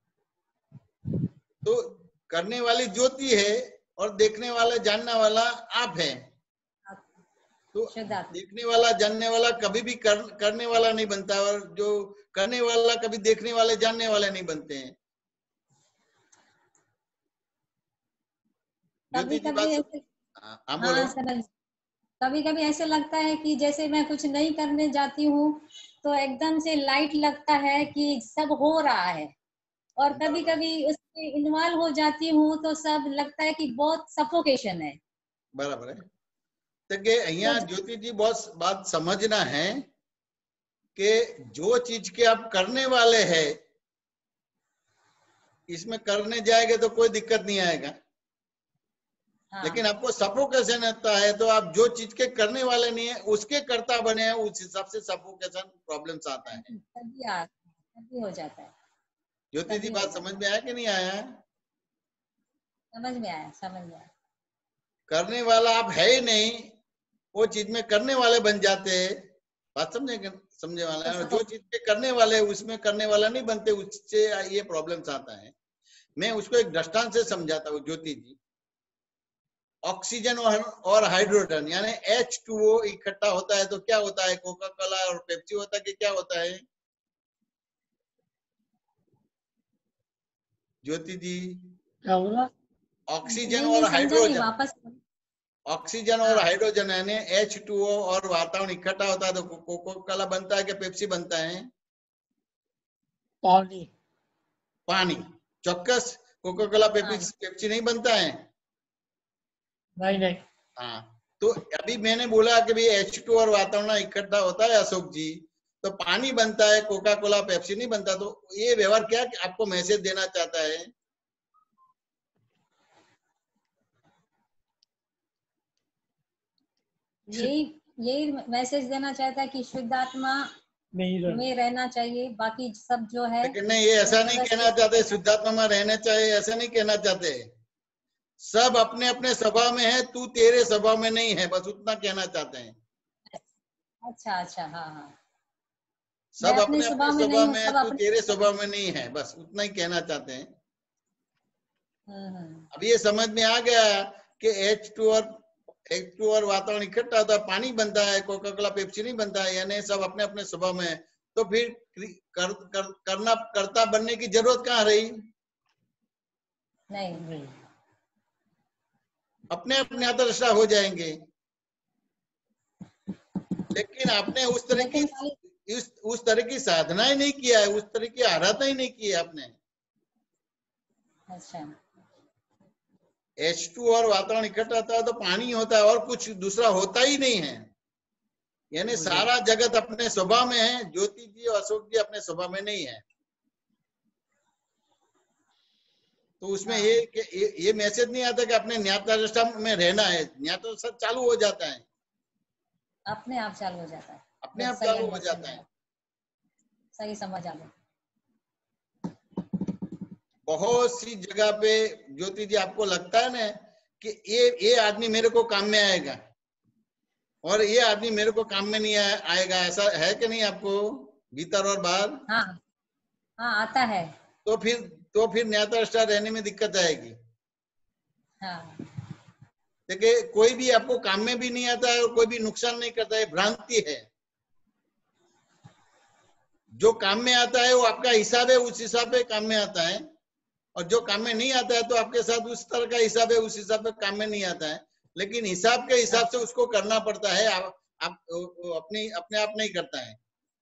तो करने वाली ज्योति है और देखने वाला जानने वाला आप है। तो शुद्धात्मा। देखने वाला जानने वाला कभी भी कर, करने वाला नहीं बनता और जो करने वाला कभी देखने वाले जानने वाले नहीं बनते हैं। कभी ज्योति जी कभी बात ऐसे, हाँ हाँ, बोलो। हाँ समझ, कभी कभी ऐसे लगता है कि जैसे मैं कुछ नहीं करने जाती हूँ तो एकदम से लाइट लगता है कि सब हो रहा है, और कभी कभी उसमें इन्वॉल्व हो जाती हूँ तो सब लगता है कि बहुत सफोकेशन है। बराबर है। तो के अहिया ज्योति जी बहुत बात समझना है कि जो चीज के आप करने वाले हैं इसमें करने जाएंगे तो कोई दिक्कत नहीं आएगा। हाँ। लेकिन आपको सफोकेशन आता है तो आप जो चीज के करने वाले नहीं है उसके कर्ता बने हैं, उस हिसाब से सफोकेशन प्रॉब्लम्स आता है। तभी आ- तभी हो जाता है। ज्योति जी बात समझ में आया कि नहीं आया? समझ में आया, समझ में आया। करने वाला आप है ही नहीं, वो चीज में करने वाले बन जाते हैं। बात समझे कि समझे वाला है? जो चीज के करने वाले उसमें करने वाला नहीं बनते, उससे ये प्रॉब्लम्स आता है। मैं उसको एक दृष्टांत से समझाता हूँ ज्योति जी। ऑक्सीजन और हाइड्रोजन यानी एच टू ओ इकट्ठा होता है तो क्या होता है? कोका कोला और पेप्सी होता है कि क्या होता है? ज्योति जी, क्या बोला? ऑक्सीजन नहीं, और नहीं समझा नहीं, हाइड्रोजन वापस। ऑक्सीजन और हाइड्रोजन यानी एच टू ओ और वातावरण इकट्ठा होता है तो कोका कोला बनता है कि पेप्सी बनता है? पानी। पानी। चौक्कस कोका कोला पेप्सी पेप्सी नहीं बनता है? नहीं नहीं। हाँ, तो अभी मैंने बोला कि भाई एच टू और वातावरण इकट्ठा होता है अशोक जी, तो पानी बनता है, कोका कोला पेप्सी नहीं बनता। तो ये व्यवहार क्या आपको मैसेज देना चाहता है? यही यही मैसेज देना चाहता है कि शुद्ध आत्मा नहीं रह- में रहना चाहिए, बाकी सब जो है। लेकिन नहीं, ये ऐसा नहीं कहना चाहते शुद्धात्मा में रहना चाहिए, ऐसा नहीं कहना चाहते। सब अपने अपने स्वभाव में है, तू तेरे स्वभाव में नहीं है, बस उतना कहना चाहते हैं। अच्छा अच्छा, हाँ हाँ। सब मैं अपने अपने स्वभाव में नहीं स्वभाव हूँ, में है, सब तू अपने- तेरे स्वभाव में नहीं है, बस उतना ही कहना चाहते हैं। हम्म, हम्म। अब ये समझ में आ गया कि एच टू और एच टू और वातावरण इकट्ठा होता है, पानी बनता है, कोका कोला पेप्सी नहीं बनता है, यानी सब अपने अपने स्वभाव में है। तो फिर कर, कर, करना कर्ता बनने की जरूरत कहाँ रही? नहीं नहीं। अपने अपने आदर्शा हो जाएंगे। लेकिन आपने उस तरह की उस उस तरह की साधना ही नहीं किया है, उस तरह की आराधना ही नहीं की है आपने। अच्छा। एच टू और वातावरण इकट्ठा होता है तो पानी होता है और कुछ दूसरा होता ही नहीं है। यानी सारा जगत अपने स्वभाव में है, ज्योति जी और अशोक जी अपने स्वभाव में नहीं है। तो उसमें हाँ। ये ये, ये मैसेज नहीं आता कि अपने न्यायाधीशता में रहना है, न्यायाधीशता चालू हो जाता है, अपने आप चालू हो जाता है। अपने आप सही चालू हो understand जाता है। हुआ। सही समझ आ गया। बहुत सी जगह पे ज्योति जी आपको लगता है ना कि ये ये आदमी मेरे को काम में आएगा और ये आदमी मेरे को काम में नहीं आए, आएगा, ऐसा है कि नहीं आपको भीतर और बाहर? हाँ हाँ आता है। तो फिर तो फिर न्यायाधीशता रहने में दिक्कत आएगी। हाँ देखिए कोई भी आपको काम में भी नहीं आता है और कोई भी नुकसान नहीं करता है, भ्रांति है। जो काम में आता है वो आपका हिसाब है, उस हिसाब पे काम में आता है, और जो काम में नहीं आता है तो आपके साथ उस तरह का हिसाब है, उस हिसाब पे काम में नहीं आता है। लेकिन हिसाब के हिसाब से उसको करना पड़ता है, आप, आप अपनी अपने आप नहीं करता है।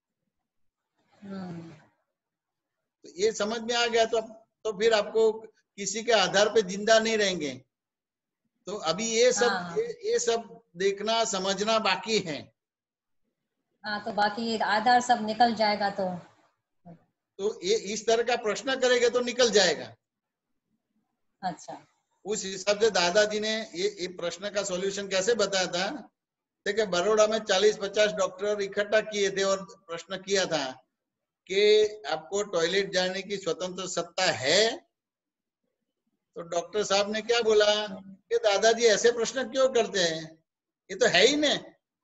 तो ये समझ में आ गया तो तो फिर आपको किसी के आधार पे जिंदा नहीं रहेंगे। तो अभी ये सब हाँ। ये, ये सब देखना समझना बाकी है। हाँ तो बाकी आधार सब निकल जाएगा तो तो ये इस तरह का प्रश्न करेंगे तो निकल जाएगा। अच्छा। उस हिसाब से दादाजी ने ये ये प्रश्न का सॉल्यूशन कैसे बताया था। देखिए बड़ौदा में चालीस पचास डॉक्टर इकट्ठा किए थे और प्रश्न किया था कि आपको टॉयलेट जाने की स्वतंत्र सत्ता है। तो डॉक्टर साहब ने क्या बोला कि दादाजी ऐसे प्रश्न क्यों करते हैं, ये तो है ही नहीं।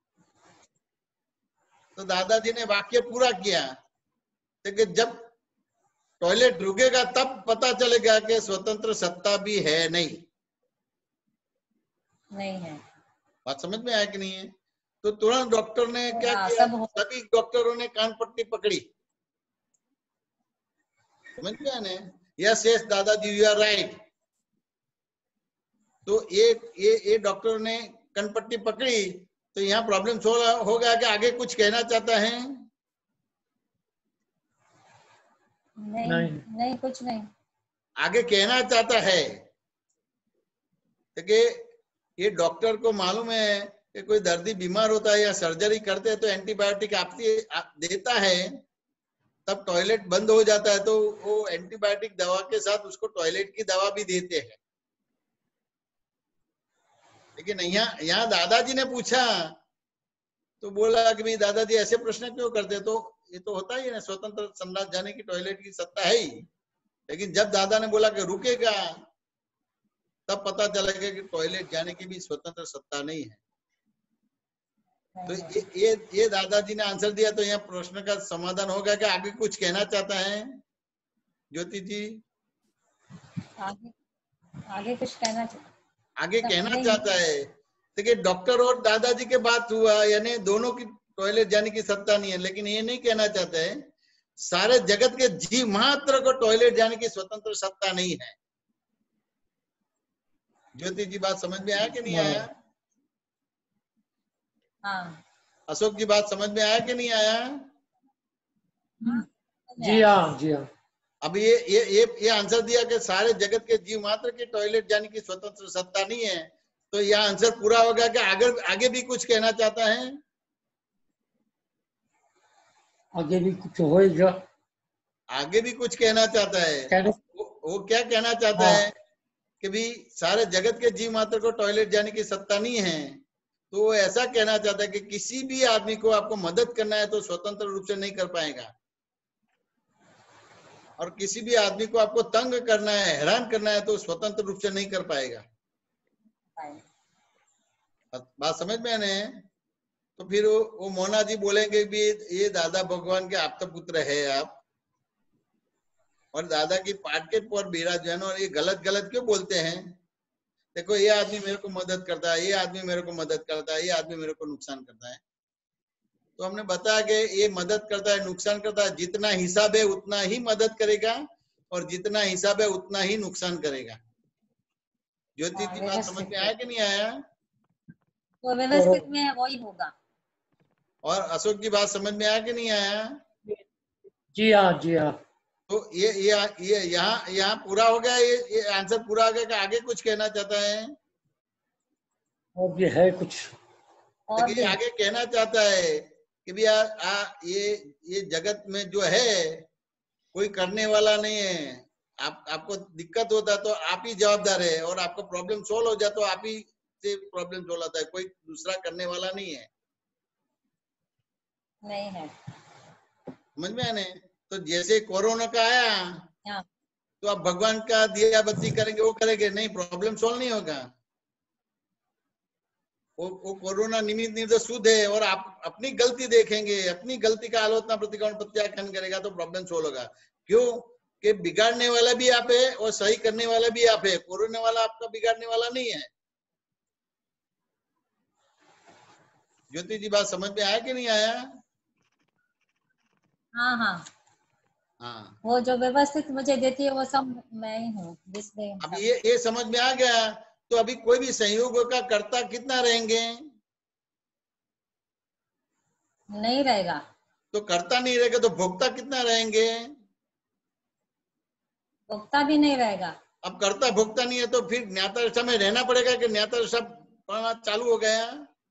तो दादाजी ने वाक्य पूरा किया कि जब टॉयलेट रुकेगा तब पता चलेगा कि स्वतंत्र सत्ता भी है नहीं। नहीं है। बात समझ में आया कि नहीं है? तो तुरंत डॉक्टर ने क्या हाँ, किया, सब सभी डॉक्टरों ने कान पट्टी पकड़ी। समझ में आया ना? यस यस दादाजी यू आर राइट। तो ये ये ये डॉक्टर ने कनपट्टी पकड़ी तो यहाँ प्रॉब्लम हो गया कि आगे कुछ कहना चाहता है? नहीं नहीं, नहीं कुछ नहीं। आगे कहना चाहता है कि ये डॉक्टर को मालूम है कि कोई दर्दी बीमार होता है या सर्जरी करते हैं तो एंटीबायोटिक आपसे आप देता है, तब टॉयलेट बंद हो जाता है तो वो एंटीबायोटिक दवा के साथ उसको टॉयलेट की दवा भी देते हैं। लेकिन यहाँ यहाँ दादाजी ने पूछा तो बोला कि भाई दादाजी ऐसे प्रश्न क्यों करते, तो ये तो होता ही है ना, स्वतंत्र संडास जाने की टॉयलेट की सत्ता है ही। लेकिन जब दादा ने बोला कि रुकेगा तब पता चलेगा कि टॉयलेट जाने की भी स्वतंत्र सत्ता नहीं है। तो ये ये, ये दादाजी ने आंसर दिया। तो यहाँ प्रश्न का समाधान होगा कि आगे कुछ कहना चाहता है ज्योति जी? आगे आगे कुछ कहना चाहिए। आगे कहना चाहता है देखिए डॉक्टर और दादाजी के बात हुआ, यानी दोनों की टॉयलेट जाने की सत्ता नहीं है, लेकिन ये नहीं कहना चाहता है सारे जगत के जीव मात्र को टॉयलेट जाने की स्वतंत्र सत्ता नहीं है। ज्योति जी बात समझ में आया कि नहीं आया? हाँ। अशोक जी बात समझ में आया कि नहीं आया? जी हाँ जी हाँ। अब ये ये ये ये आंसर दिया कि सारे जगत के जीव मात्र के टॉयलेट जाने की स्वतंत्र सत्ता नहीं है, तो यह आंसर पूरा होगा कि आगे आगे भी कुछ कहना चाहता है? आगे भी कुछ होएगा। आगे भी कुछ कहना चाहता है। वो, वो क्या कहना चाहता हाँ। है कि भी सारे जगत के जीव मात्र को टॉयलेट जाने की सत्ता नहीं है, तो वो ऐसा कहना चाहता है कि किसी भी आदमी को आपको मदद करना है तो स्वतंत्र रूप से नहीं कर पाएगा, और किसी भी आदमी को आपको तंग करना है, हैरान करना है तो स्वतंत्र रूप से नहीं कर पाएगा। बात समझ में आने? तो फिर वो, वो मोना जी बोलेंगे भी ये दादा भगवान के आपका पुत्र है आप, और दादा की पाठ के पर विराजमान, और ये गलत गलत क्यों बोलते हैं? देखो ये आदमी मेरे को मदद करता है, ये आदमी मेरे को मदद करता है, ये आदमी मेरे को नुकसान करता है। तो हमने बताया कि ये मदद करता है, नुकसान करता है, जितना हिसाब है उतना ही मदद करेगा और जितना हिसाब है उतना ही नुकसान करेगा। ज्योति जी बात समझ में आया कि नहीं आया? वो व्यवस्थित में वही होगा। और अशोक की बात समझ में आया कि नहीं आया? जी हाँ जी हाँ। तो ये ये ये यहाँ यहाँ पूरा हो गया, ये ये आंसर पूरा हो गया कि आगे कुछ कहना चाहता है? और भी है कुछ? और देखिए भी आगे कहना चाहता है कि भैया आ ये ये जगत में जो है कोई करने वाला नहीं है। आप आपको दिक्कत होता है तो आप ही जवाबदार है, और आपको प्रॉब्लम सोल्व हो जाए तो आप ही से प्रॉब्लम सोल्व होता है, कोई दूसरा करने वाला नहीं है। नहीं है। समझ में आने? तो जैसे कोरोना का आया हाँ। तो आप भगवान का दिया बत्ती करेंगे, वो करेंगे नहीं, प्रॉब्लम सोल्व नहीं होगा। वो वो कोरोना निमित्त नहीं तो शुद्ध है, और आप अपनी गलती देखेंगे, अपनी गलती का आलोचना प्रतिकोण प्रत्याख्यान करेगा तो प्रॉब्लम सोल्व होगा। क्यों? कि बिगाड़ने वाला भी आप है और सही करने वाला भी आप है। कोरोना वाला आपका बिगाड़ने वाला नहीं है। ज्योति जी बात समझ में आया कि नहीं आया? हाँ हाँ हाँ, वो जो व्यवस्थित मुझे देती है वो सब मैं ही हूँ जिसमें अब ये ये समझ में आ गया। तो अभी कोई भी संयोग का कर्ता कितना रहेंगे? नहीं रहेगा। तो कर्ता नहीं रहेगा तो भोक्ता कितना रहेंगे? भोक्ता भी नहीं रहेगा। अब कर्ता भोक्ता नहीं है तो फिर ज्ञाता दशा में रहना पड़ेगा कि ज्ञाता दशा पढ़ना चालू हो गया?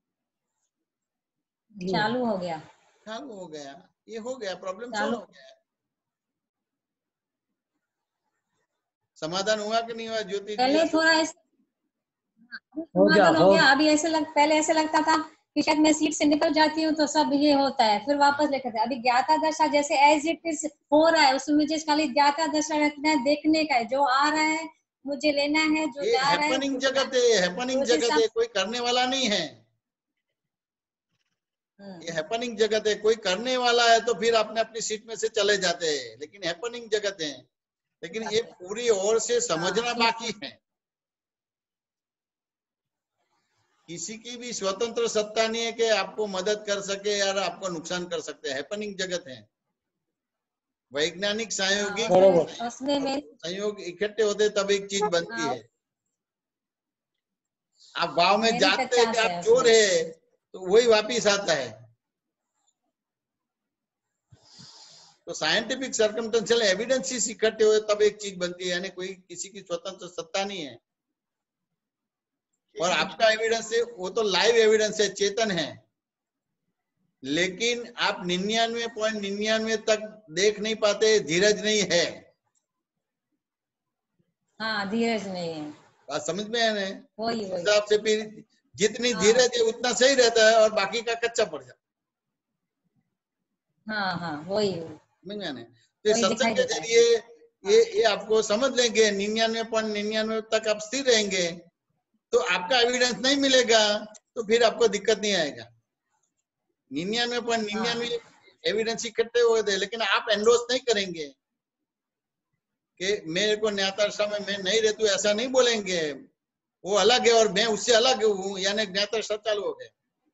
चालू हो गया। चालू हो गया, ये हो गया, प्रॉब्लम चालू सॉल्व हो गया। समाधान हुआ कि नहीं हुआ ज्योति जी? पहले थोड़ा ऐसे हो गया समाधान हो हो गया। अभी ऐसे लग पहले ऐसे लगता था कि शायद मैं सीट से निकल जाती हूँ तो सब ये होता है, फिर वापस लेकर थे। अभी ज्ञाता दशा जैसे एज इट इज हो रहा है, उसमें मुझे खाली ज्ञाता दशा रखना है, देखने का है, जो आ रहा है मुझे लेना है, जो ये जा रहा है हैपनिंग उसको जगत है, हैपनिंग उस जगत हिसाब है, कोई करने वाला नहीं है। हम्म, ये हैपनिंग जगत है, कोई करने वाला है तो फिर अपने अपनी सीट में से चले जाते हैं, लेकिन हैपनिंग जगत है। लेकिन ये पूरी ओर से समझना हाँ, बाकी है। किसी की भी स्वतंत्र सत्ता नहीं है कि आपको मदद कर सके या आपको नुकसान कर सकते हैं। हैपनिंग जगत है, वैज्ञानिक संयोगिक बरोबर। उसमें मेरे संयोग इकट्ठे होते तब एक चीज बनती हाँ, है। आप गांव में मेरी जाते हैं कि पचास आप है चोर उसमें। है तो वही वापिस आता है। तो साइंटिफिक सर्कमस्टेंशियल एविडेंसेस इकट्ठे हुए तब एक चीज बनती है, यानी कोई किसी की स्वतंत्र सत्ता नहीं है। और आपका एविडेंस है वो तो लाइव एविडेंस है, चेतन है, लेकिन आप निन्यानवे पॉइंट निन्यानवे तक देख नहीं पाते, धीरज नहीं है। हाँ धीरज नहीं है। बात समझ में है ना? वही उस वही हिसाब से फिर जितनी हाँ धीरज है उतना सही रहता है और बाकी का कच्चा पड़ जाता हाँ हाँ वही है। समझ में आने? तो ये वही दिखाई सत्संग के देता है। जरिए ये ये आपको समझ लेंगे, निन्यानवे पॉइंट निन्यानवे तक आप स्थिर रहेंगे तो आपका एविडेंस नहीं मिलेगा तो फिर आपको दिक्कत नहीं आएगा। निन्यानवे पॉइंट निन्यानवे एविडेंस इकट्ठे हुए थे, लेकिन आप एंडोर्स नहीं करेंगे कि मेरे को न्याता दशा में मैं नहीं रहती, ऐसा नहीं बोलेंगे। वो अलग है और मैं उससे अलग हूँ, यानी ज्ञाता दशा चालू हो गया।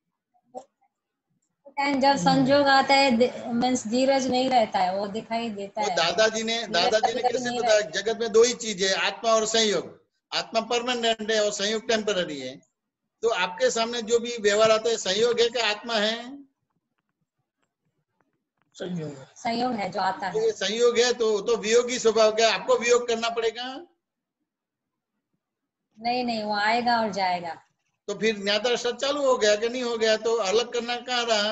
जब संजोग आता है मीन्स धीरज नहीं रहता है, वो दिखाई देता तो है। दादाजी ने धीरज दादाजी ने कभी कभी कैसे नहीं बताया? रहता। जगत में दो ही चीज है, आत्मा और संयोग। आत्मा परमानेंट है और संयोग टेम्पररी है। तो आपके सामने जो भी व्यवहार आता है संयोग है कि आत्मा है? संयोग है। संयोग है जो आता तो है। ये संयोग है तो तो वियोगी स्वभाव का, आपको वियोग करना पड़ेगा। नहीं नहीं वो आएगा और जाएगा। तो फिर ज्ञाता दशा चालू हो गया कि नहीं हो गया? तो अलग करना कहाँ रहा?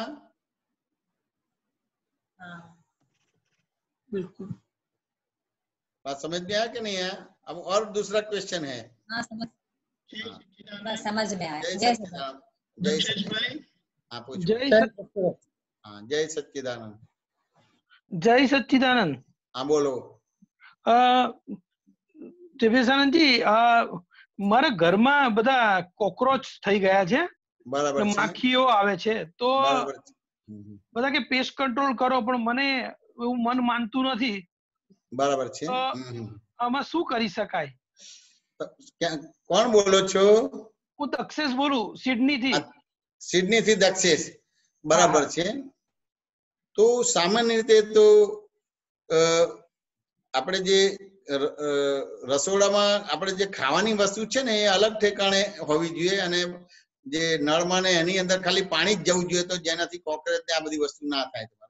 हाँ बिल्कुल। बात समझ में आया कि नहीं आया? अब और दूसरा क्वेश्चन है। हाँ समझ हाँ, बस समझ में आया। जय जय सच्चिदानंद। जय मुकेश सच्चिदानंद। भाई, हाँ पूछो। जय जय सच- सच्चिदानंद। हाँ जय सच्चिदानंद। जय सच्चिदानंद। हाँ बोलो। અ, દિવ્યેશાનંદજી આ મારા ઘરમાં બધા કોકરોચ થઈ ગયા છે, બરાબર ને છે, માખીઓ આવે છે, તો બરાબર છે. હમ, હમ. બધા કે પેસ્ટ કંટ્રોલ કરો, પણ મને એવું મન માનતું નથી. બરાબર છે. તો હમ, હમ. આમાં શું કરી શકાય? તો ક્યાં- કોણ બોલો છો? હું દક્ષેશ બોલું, સિડની થી. આ સિડની થી દક્ષેશ. બરાબર હા. છે. તો સામાન્ય રીતે તો અ, આપણે જે ર- અ, રસોડામાં આપણે જે ખાવાની વસ્તુ છે ને એ અલગ ઠેકાણે હોવી જોઈએ અને જે નળમાં ને એની અંદર ખાલી પાણી જ જવું જોઈએ તો જેનાથી કોકરેજ ને આ બધી વસ્તુ ના થાય તમારે.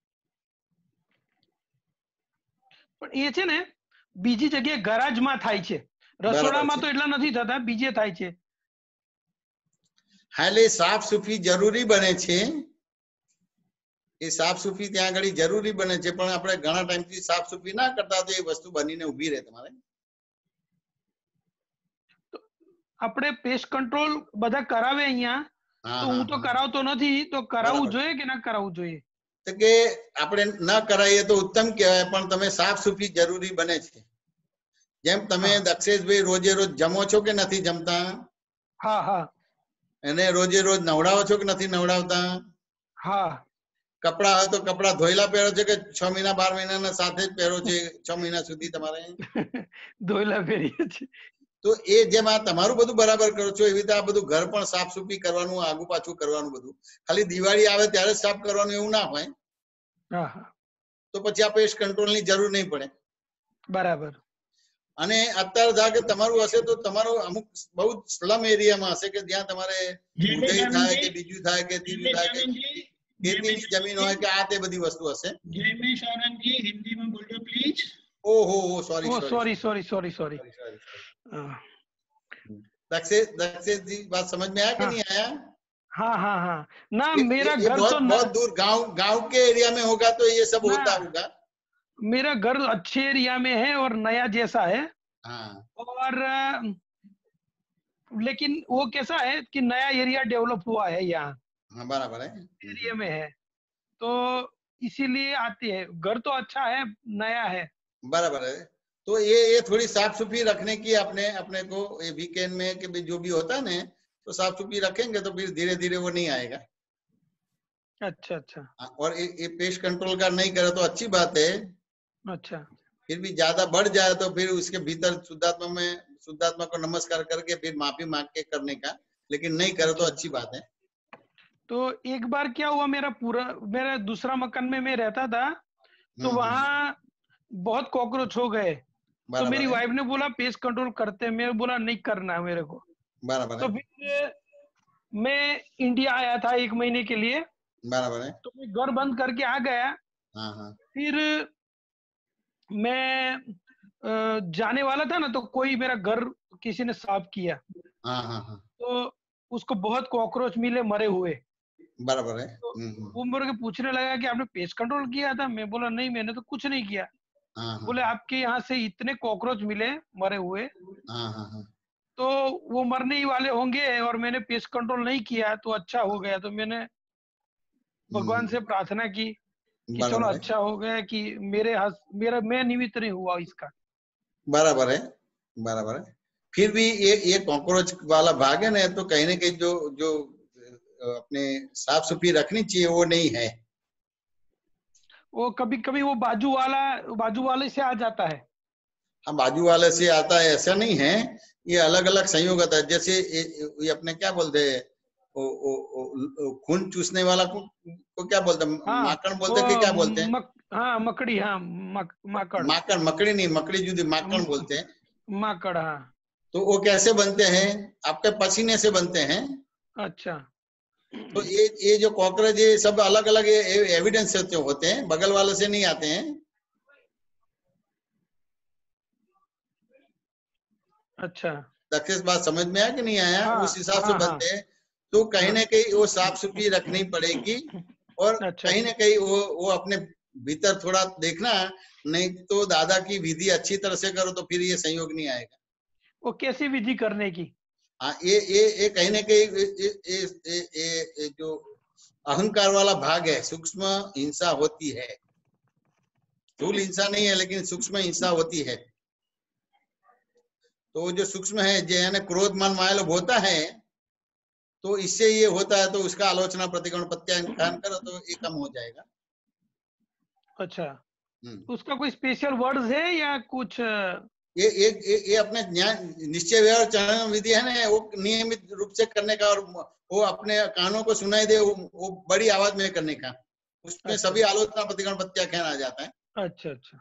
પણ એ છે ને બીજી જગ્યાએ ગરાજમાં થાય છે, રસોડામાં તો એટલા નથી થતા, બીજે થાય છે. હા એટલે સાફ સુફી જરૂરી બને છે, એ સાફ સુફી ત્યાં આગળ જરૂરી બને છે, પણ આપણે ઘણા ટાઈમથી સાફ સુફી ના કરતા તો એ વસ્તુ બનીને ઊભી રહે તમારે. આપણે પેસ્ટ કંટ્રોલ બધા કરાવે અહીંયા, તો હું તો કરાવતો નથી, તો કરાવવું જોઈએ કે ના કરાવવું જોઈએ? તો કે આપણે ના કરાવીએ તો ઉત્તમ કહેવાય, પણ તમે સાફ સુફી જરૂરી બને છે. જેમ તમે દક્ષેશભાઈ રોજે રોજ જમો છો કે નથી જમતા? હા હા. એને રોજે રોજ નવડાવો છો કે નથી નવડાવતા? હા. કપડા હોય તો કપડા ધોયેલા પહેરો છે કે છ મહિના બાર મહિનાના સાથે જ પહેરો છે છ મહિના સુધી તમારે? ધોયેલા પહેરીએ છે. તો એ જેમ આ તમારું બધું બરાબર કરો છો એવી રીતે આ બધું ઘર પણ સાફ સુફી કરવાનું, આગુ પાછું કરવાનું બધું. ખાલી દિવાળી આવે ત્યારે સાફ કરવાનું એવું ના હોય. તો પછી આ પેસ્ટ કંટ્રોલ ની જરૂર નહીં પડે. બરાબર. અને અત્યારે ધારો કે તમારું હશે તો તમારું અમુક બહુ સ્લમ એરિયામાં હશે કે જ્યાં તમારે ઉદય થાય કે બીજું થાય કે ત્રીજું થાય કે ખેતીની જમીન હોય કે આ તે બધી વસ્તુ હશે. જયમેશ આનંદજી હિન્દીમાં બોલજો પ્લીઝ. ઓહો sorry sorry sorry sorry sorry. Dakshesh Dakshesh ji बात समझ में आया कि नहीं आया? हाँ हाँ हाँ ना ये, मेरा ये घर बहुत, तो बहुत दूर गांव गांव के एरिया में होगा तो ये सब होता होगा. मेरा घर अच्छे एरिया में है और नया जैसा है. हाँ. और लेकिन वो कैसा है कि नया एरिया डेवलप हुआ है यहाँ. हाँ बराबर है. एरिया में है तो इसीलिए आती है. घर तो अच्छा है, नया है. बराबर है. तो ये ये थोड़ी साफ सुथरी रखने की अपने अपने को ये वीकेंड में कि जो भी होता है ना तो साफ सुथरी रखेंगे तो फिर धीरे धीरे वो नहीं आएगा. अच्छा अच्छा. और ये, ये पेस्ट कंट्रोल का नहीं करे तो अच्छी बात है. अच्छा. फिर भी ज्यादा बढ़ जाए तो फिर उसके भीतर शुद्धात्मा में शुद्धात्मा को नमस्कार करके फिर माफी मांग के करने का, लेकिन नहीं करे तो अच्छी बात है. तो एक बार क्या हुआ, मेरा पूरा मेरा दूसरा मकान में मैं रहता था तो वहाँ बहुत कॉकरोच हो गए. तो मेरी वाइफ ने बोला पेस्ट कंट्रोल करते हैं, मैं बोला नहीं करना है मेरे को. बराबर तो फिर मैं इंडिया आया था एक महीने के लिए. बराबर है. तो मैं घर बंद करके आ गया. हाँ हाँ. फिर मैं जाने वाला था ना तो कोई मेरा घर किसी ने साफ किया. हाँ हाँ हाँ. तो उसको बहुत कॉकरोच मिले मरे हुए. बराबर है. तो वो मेरे को पूछने लगा कि आपने पेस्ट कंट्रोल किया था? मैं बोला नहीं मैंने तो कुछ नहीं किया. हाँ, बोले आपके यहाँ से इतने कॉकरोच मिले मरे हुए. हाँ, हाँ, हाँ. तो वो मरने ही वाले होंगे और मैंने पेस्ट कंट्रोल नहीं किया तो अच्छा हो गया. तो मैंने भगवान से प्रार्थना की कि चलो अच्छा हो गया कि मेरे हाथ मेरा मैं निमित्त नहीं हुआ इसका. बराबर है बराबर है. फिर भी ये ये कॉकरोच वाला भाग है ना तो कहीं ना कहीं जो जो अपने साफ सुथरी रखनी चाहिए वो नहीं है. वो कभी कभी वो बाजू वाला बाजू वाले से आ जाता है. हाँ बाजू वाले से आता है ऐसा नहीं है, ये अलग अलग संयोग होता है. जैसे ये, ये अपने क्या बोलते हैं वो, वो, वो, खून चूसने वाला को, को क्या बोलते हैं? हाँ, माकड़ बोलते हैं कि क्या बोलते हैं? मक, हाँ मकड़ी. हाँ मक, माकड़ माकड़ मकड़ी नहीं मकड़ी जुदी माकड़ बोलते हैं. माकड़. हाँ. तो वो कैसे बनते हैं? आपके पसीने से बनते हैं. अच्छा. तो ये ये जो कॉकरोच ये सब अलग अलग एविडेंस होते हैं, बगल वाले से नहीं आते हैं. अच्छा. दक्षेश बात समझ में आया कि नहीं आया? हाँ, उस हिसाब हाँ, से बनते हैं. तो कहीं ना कहीं वो साफ सुथरी रखनी पड़ेगी और अच्छा. कहीं ना कहीं वो वो अपने भीतर थोड़ा देखना, नहीं तो दादा की विधि अच्छी तरह से करो तो फिर ये संयोग नहीं आएगा. वो कैसी विधि करने की? हाँ ये ये ये कहीं ना कहीं ये ये ये ये जो अहंकार वाला भाग है, सूक्ष्म हिंसा होती है. स्थूल हिंसा नहीं है लेकिन सूक्ष्म हिंसा होती है. तो जो सूक्ष्म है जो यानी क्रोध मान माया लोभ होता है तो इससे ये होता है, तो उसका आलोचना प्रतिकोण प्रत्याख्यान करो तो ये कम हो जाएगा. अच्छा. उसका कोई स्पेशल वर्ड्स है या कुछ? ये ये ये, ये अपने ज्ञान निश्चय व्यवहार चरण विधि है ना, वो नियमित रूप से करने का और वो अपने कानों को सुनाई दे वो, वो बड़ी आवाज में करने का. उसमें अच्छा. सभी आलोचना प्रतिकोण प्रत्याख्यान आ जाता है. अच्छा अच्छा.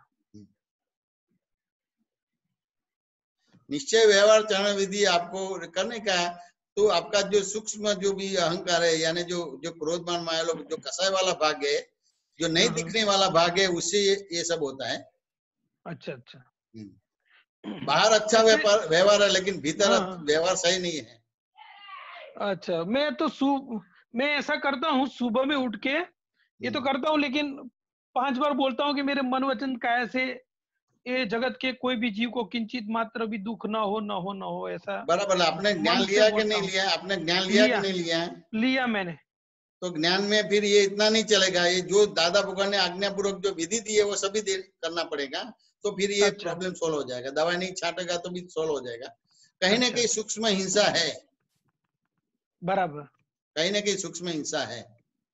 निश्चय व्यवहार चरण विधि आपको करने का तो आपका जो सूक्ष्म जो भी अहंकार है, यानी जो जो क्रोधमान माया लोग जो कसाय वाला भाग है, जो नहीं दिखने वाला भाग है, उससे ये, ये सब होता है। अच्छा अच्छा। बाहर अच्छा व्यापार व्यवहार है, लेकिन भीतर व्यवहार सही नहीं है। अच्छा, मैं तो सु मैं ऐसा करता हूँ, सुबह में उठ के ये तो करता हूँ, लेकिन पांच बार बोलता हूँ कि मेरे मन वचन काया से ये जगत के कोई भी जीव को किंचित मात्र भी दुख ना हो, ना हो, ना हो, ऐसा। बराबर। आपने ज्ञान लिया कि नहीं लिया? आपने ज्ञान लिया कि नहीं लिया? लिया मैंने। तो ज्ञान में फिर ये इतना नहीं चलेगा, ये जो दादा भगवान ने आज्ञा पूर्वक जो विधि दी है वो सभी करना पड़ेगा, तो फिर ये अच्छा। प्रॉब्लम सोल्व हो जाएगा। दवाई नहीं छाटेगा तो भी सोल्व हो जाएगा। कहीं अच्छा। ना कहीं सूक्ष्म हिंसा है। बराबर। कहीं ना कहीं सूक्ष्म हिंसा है।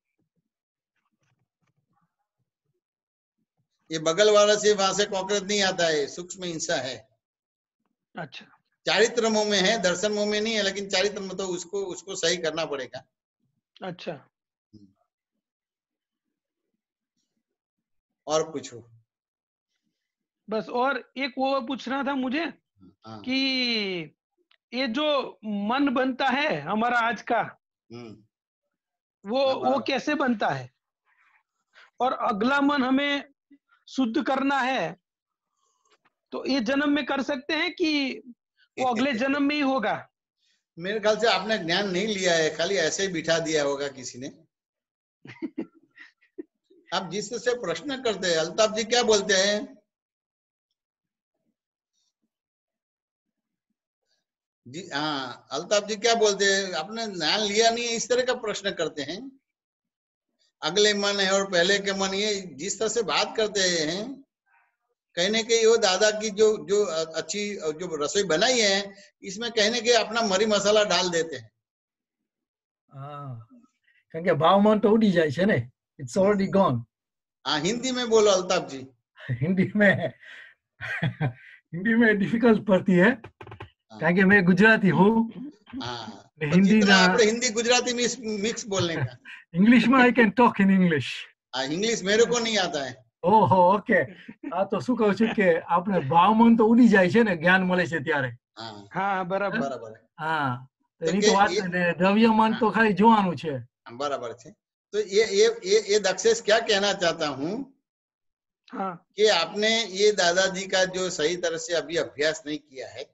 ये बगल वाला से वहां से कॉकरोच नहीं आता है, सूक्ष्म हिंसा है। अच्छा। चारित्र मोह में है, दर्शन मोह में नहीं है, लेकिन चारित्र में तो उसको उसको सही करना पड़ेगा। अच्छा। और पूछो। बस और एक वो पूछना था मुझे कि ये जो मन बनता है हमारा आज का, वो वो कैसे बनता है, और अगला मन हमें शुद्ध करना है तो ये जन्म में कर सकते हैं कि वो अगले जन्म में ही होगा? मेरे ख्याल से आपने ज्ञान नहीं लिया है, खाली ऐसे ही बिठा दिया होगा किसी ने। आप जिससे प्रश्न करते हैं, अल्ताफ जी क्या बोलते हैं? जी हाँ, अल्ताफ जी क्या बोलते हैं? आपने ज्ञान लिया नहीं है, इस तरह का प्रश्न करते हैं। अगले मन है और पहले के मन, ये जिस तरह से बात करते हैं, कहीं ना कहीं वो दादा की जो जो अच्छी जो रसोई बनाई है, इसमें कहीं ना कहीं अपना मरी मसाला डाल देते हैं। કારણ કે ભાવમાં તો ઉડી જાય છે ને, ઇટ્સ ઓલરેડી ગોન. हाँ, हिंदी में बोलो अल्ताफ जी। हिंदी में हिंदी में डिफिकल्ट पड़ती है કારણ કે मैं गुजराती हूँ. हाँ, हिंदी ना આપણે हिंदी गुजराती मिक्स बोलने का. इंग्लिश में I can talk in English. हाँ, इंग्लिश मेरे को नहीं आता है. ઓહો, ઓકે. આ તો શું કહું છું કે આપણે ભાવમન તો ઉડી જાય છે ને જ્ઞાન મળે છે ત્યારે. હા હા, બરાબર બરાબર. હા, એની તો વાત ને દ્રવ્યમાન તો ખાલી જોવાનું છે. બરાબર છે. तो ये ये ये ये दक्षेश क्या कहना चाहता हूँ हाँ, कि आपने ये दादाजी का जो सही तरह से अभी अभ्यास नहीं किया है,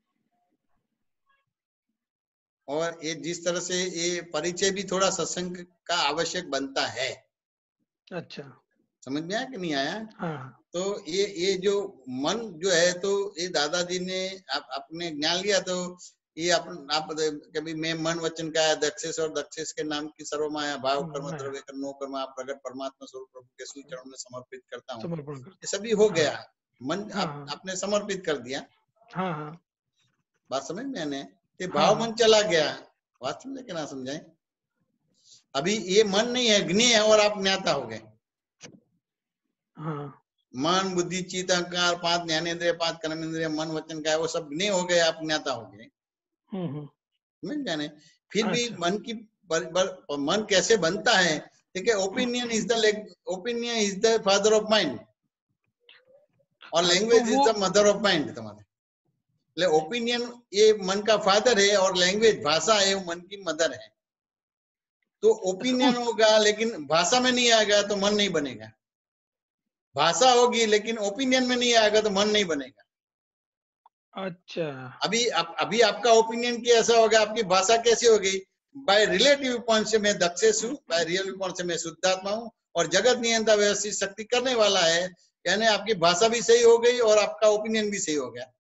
और ये जिस तरह से ये परिचय भी थोड़ा सत्संग का आवश्यक बनता है. अच्छा, समझ में आया कि नहीं आया? हाँ. तो ये ये जो मन जो है, तो ये दादाजी ने आप अपने ज्ञान लिया, तो ये आप, आप कभी मैं मन वचन का दक्षेश और दक्षेश के नाम की सर्वमाया भाव कर्म द्रव्य कर्म नो कर्म आप प्रकट परमात्मा स्वरूप प्रभु के श्री चरणों में समर्पित करता हूँ, ये सभी हो गया. मन हाँ, आप, आपने समर्पित कर दिया. हाँ हाँ, बात समझ में आने? ये भाव मन चला गया. बात समझे कि ना समझाए? अभी ये मन नहीं है, अग्नि है, और आप ज्ञाता हो गए. हाँ. मन बुद्धि चित्त अहंकार पांच ज्ञानेंद्रिय पांच कर्मेंद्रिय मन वचन का है, वो सब ज्ञ हो गए, आप ज्ञाता हो गए. समझ जाने? फिर भी अच्छा. मन की बर, बर, मन कैसे बनता है? ठीक है, opinion is the opinion is the father of mind, और language is the mother of mind. तुम्हारे ले ओपिनियन ये मन का फादर है, और लैंग्वेज भाषा है वो मन की मदर है. तो ओपिनियन होगा लेकिन भाषा में नहीं आएगा तो मन नहीं बनेगा. भाषा होगी लेकिन ओपिनियन में नहीं आएगा तो मन नहीं बनेगा. अच्छा, अभी आप, अभी आपका ओपिनियन कैसा होगा, आपकी भाषा कैसी होगी? बाय रिलेटिव पॉइंट से मैं दक्षेश हूँ, बाय रियल पॉइंट से मैं शुद्धात्मा हूँ, और जगत नियंता व्यवस्थित शक्ति करने वाला है, यानी आपकी भाषा भी सही हो गई और आपका ओपिनियन भी सही हो गया.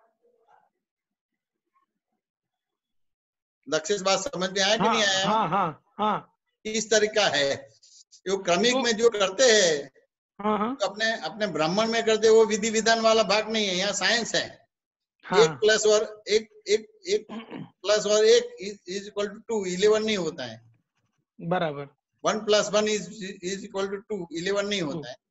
दक्षेश बात समझ में आया कि हाँ, नहीं आया? हाँ हाँ हाँ. इस तरीका है. जो क्रमिक में जो करते हैं, हाँ हाँ, तो अपने अपने ब्राह्मण में करते वो विधि विधान वाला भाग नहीं है, यहाँ साइंस है. हाँ. एक प्लस और एक एक एक प्लस और एक is equal to two, eleven नहीं होता है. बराबर. One plus one is is equal to two, eleven नहीं होता है.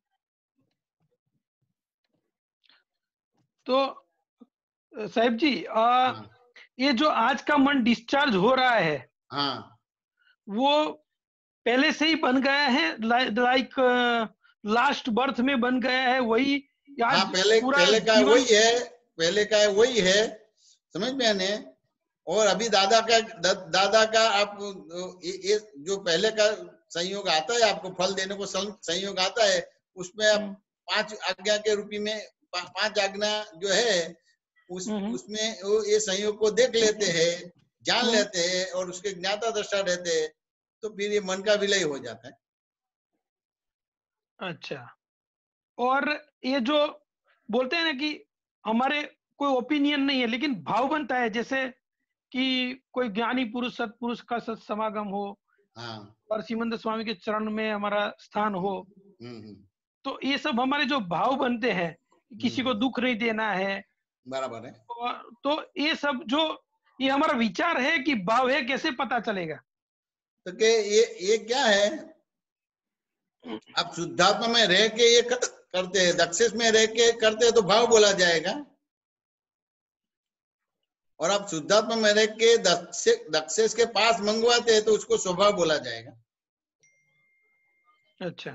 तो साहिब जी, आ, हाँ. ये जो आज का मन डिस्चार्ज हो रहा है, हाँ, वो पहले से ही बन गया है, लाइक लास्ट बर्थ में बन गया है वही? हाँ, पहले पहले का वही है, पहले का वही है. समझ में आने? और अभी दादा का दा, दादा का आप ये, ये जो पहले का संयोग आता है, आपको फल देने को संयोग आता है, उसमें आप पांच आज्ञा के रूपी में पा, पांच आज्ञा जो है उस उसमें वो ये संयोग को देख लेते हैं, जान लेते हैं और उसके ज्ञाता दृष्टा रहते हैं, तो फिर ये मन का विलय हो जाता है। अच्छा, और ये जो बोलते हैं ना कि हमारे कोई ओपिनियन नहीं है लेकिन भाव बनता है, जैसे कि कोई ज्ञानी पुरुष सत्पुरुष का सत्समागम हो, हाँ, और सीमंत स्वामी के चरण में हमारा स्थान हो, तो ये सब हमारे जो भाव बनते हैं, किसी को दुख नहीं देना है, बराबर है। तो ये सब जो ये हमारा विचार है कि भाव है, कैसे पता चलेगा? तो के ये ये क्या है, आप शुद्धात्मा में रह के ये करते हैं, दक्षेश में रह के करते हैं तो भाव बोला जाएगा, और आप शुद्धात्मा में रह के दक्षेश के पास मंगवाते हैं तो उसको स्वभाव बोला जाएगा। अच्छा,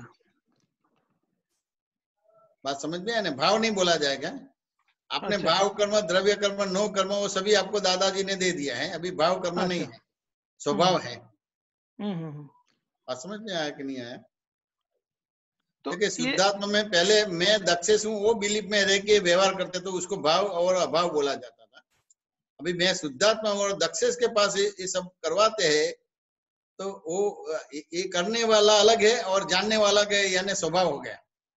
बात समझ में है ना? भाव नहीं बोला जाएगा। आपने अच्छा। भाव कर्म, द्रव्य कर्म, नो कर्म, वो सभी आपको दादाजी ने दे दिया है, अभी भाव कर्म अच्छा। नहीं है, स्वभाव है। हम्म, बात समझ में आया कि नहीं आया? तो देखिए शुद्धात्मा में पहले मैं दक्षेश हूँ, वो बिलीफ में रह के व्यवहार करते तो उसको भाव और अभाव बोला जाता था। अभी मैं शुद्धात्मा और दक्षेश के पास ये सब करवाते हैं तो वो ये करने वाला अलग है और जानने वाला अलग है, यानी स्वभाव हो गया।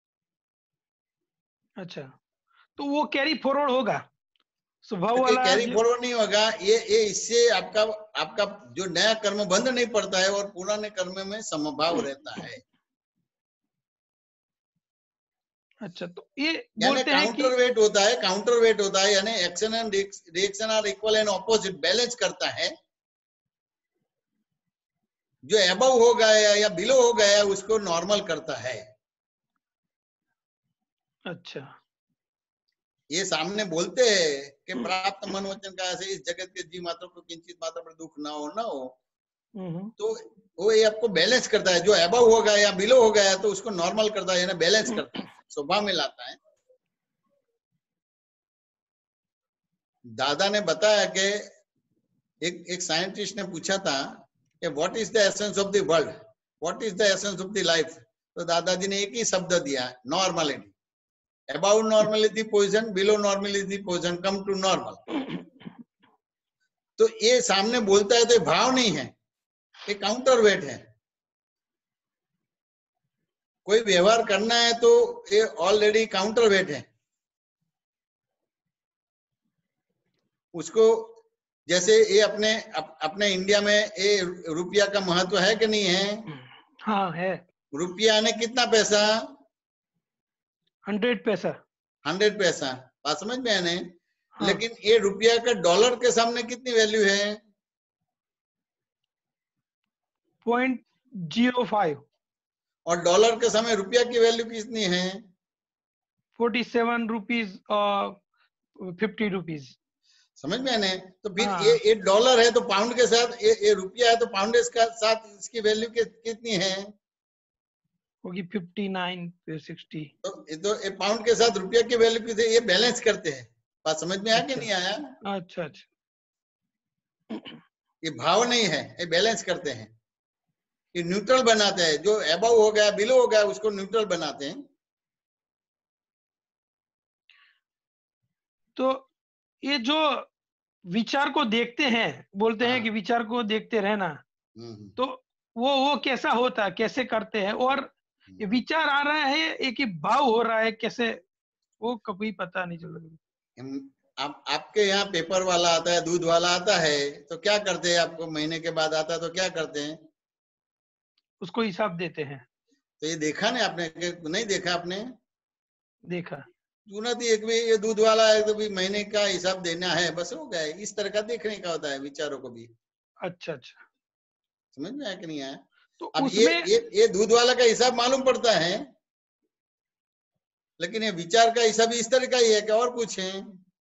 अच्छा, तो वो कैरी फॉरवर्ड होगा, स्वभाव तो वाला कैरी जो- फॉरवर्ड नहीं होगा, ये ये इससे आपका आपका जो नया कर्म बंद नहीं पड़ता है और पुराने कर्म में समभाव रहता है। अच्छा, तो ये यानी बोलते हैं कि काउंटर वेट होता है, काउंटर वेट होता है, यानी action and reaction are equal and opposite, balance करता है। जो अबव हो गया या बिलो हो गया उसको नॉर्मल करता है। अच्छा, ये सामने बोलते हैं कि प्राप्त मन वचन का ऐसे इस जगत के जीव मात्र को किंचित मात्र पर दुख ना हो ना हो, तो वो ये आपको बैलेंस करता है। जो अबव हो गया या बिलो हो गया तो उसको नॉर्मल करता है, यानी बैलेंस करता है, स्वभाव में लाता है। दादा ने बताया कि एक एक साइंटिस्ट ने पूछा था कि what is the essence of the world, what is the essence of the life, तो दादाजी ने एक ही शब्द दिया, normality. About normality position, below normality position, come to normal. तो ये सामने बोलता है तो ये भाव नहीं है, ये काउंटर वेट है। कोई व्यवहार करना है तो ये ऑलरेडी काउंटर वेट है। उसको जैसे ये अपने अप, अपने इंडिया में ये रुपया का महत्व है कि नहीं है? हाँ है। रुपया ने कितना पैसा? हंड्रेड पैसा। हंड्रेड पैसा, बात समझ में आने? हाँ। लेकिन ये रुपया का डॉलर के सामने कितनी वैल्यू है? Point zero five. और डॉलर के सामने रुपया की वैल्यू कितनी है? फोर्टी सेवन रुपीज और फिफ्टी रुपीज। समझ में आने? तो फिर हाँ। ये ये डॉलर है तो पाउंड के साथ, ये ये रुपया है तो पाउंड के साथ इसकी वैल्यू कितनी है? होगी फिफ्टी नाइन सिक्सटी। तो ये तो ये पाउंड के साथ रुपया की वैल्यू कितनी, ये बैलेंस करते हैं। बात समझ में आया कि नहीं आया? अच्छा अच्छा। ये भाव नहीं है, ये बैलेंस करते हैं, ये न्यूट्रल बनाते हैं। जो अबव हो गया, बिलो हो गया, उसको न्यूट्रल बनाते हैं। तो ये जो विचार को देखते हैं, बोलते हैं कि विचार को देखते रहना, तो वो वो कैसा होता है, कैसे करते हैं? और ये विचार आ रहा है एक ही भाव हो रहा है, कैसे वो कभी पता नहीं चल रहा। आप आपके यहाँ पेपर वाला आता है, दूध वाला आता है, तो क्या करते हैं? आपको महीने के बाद आता है तो क्या करते हैं? उसको हिसाब देते हैं। तो ये देखा नहीं आपने? नहीं देखा आपने? देखा। सुना थी एक भी ये दूध वाला है तो भी महीने का हिसाब देना है, बस हो गया। इस तरह का देखने का होता है विचारों को भी। अच्छा अच्छा, समझ में आया कि नहीं आया? तो अब उसमें... ये ये ये दूध वाला का हिसाब मालूम पड़ता है, लेकिन ये विचार का हिसाब इस तरह का ही है कि और कुछ है।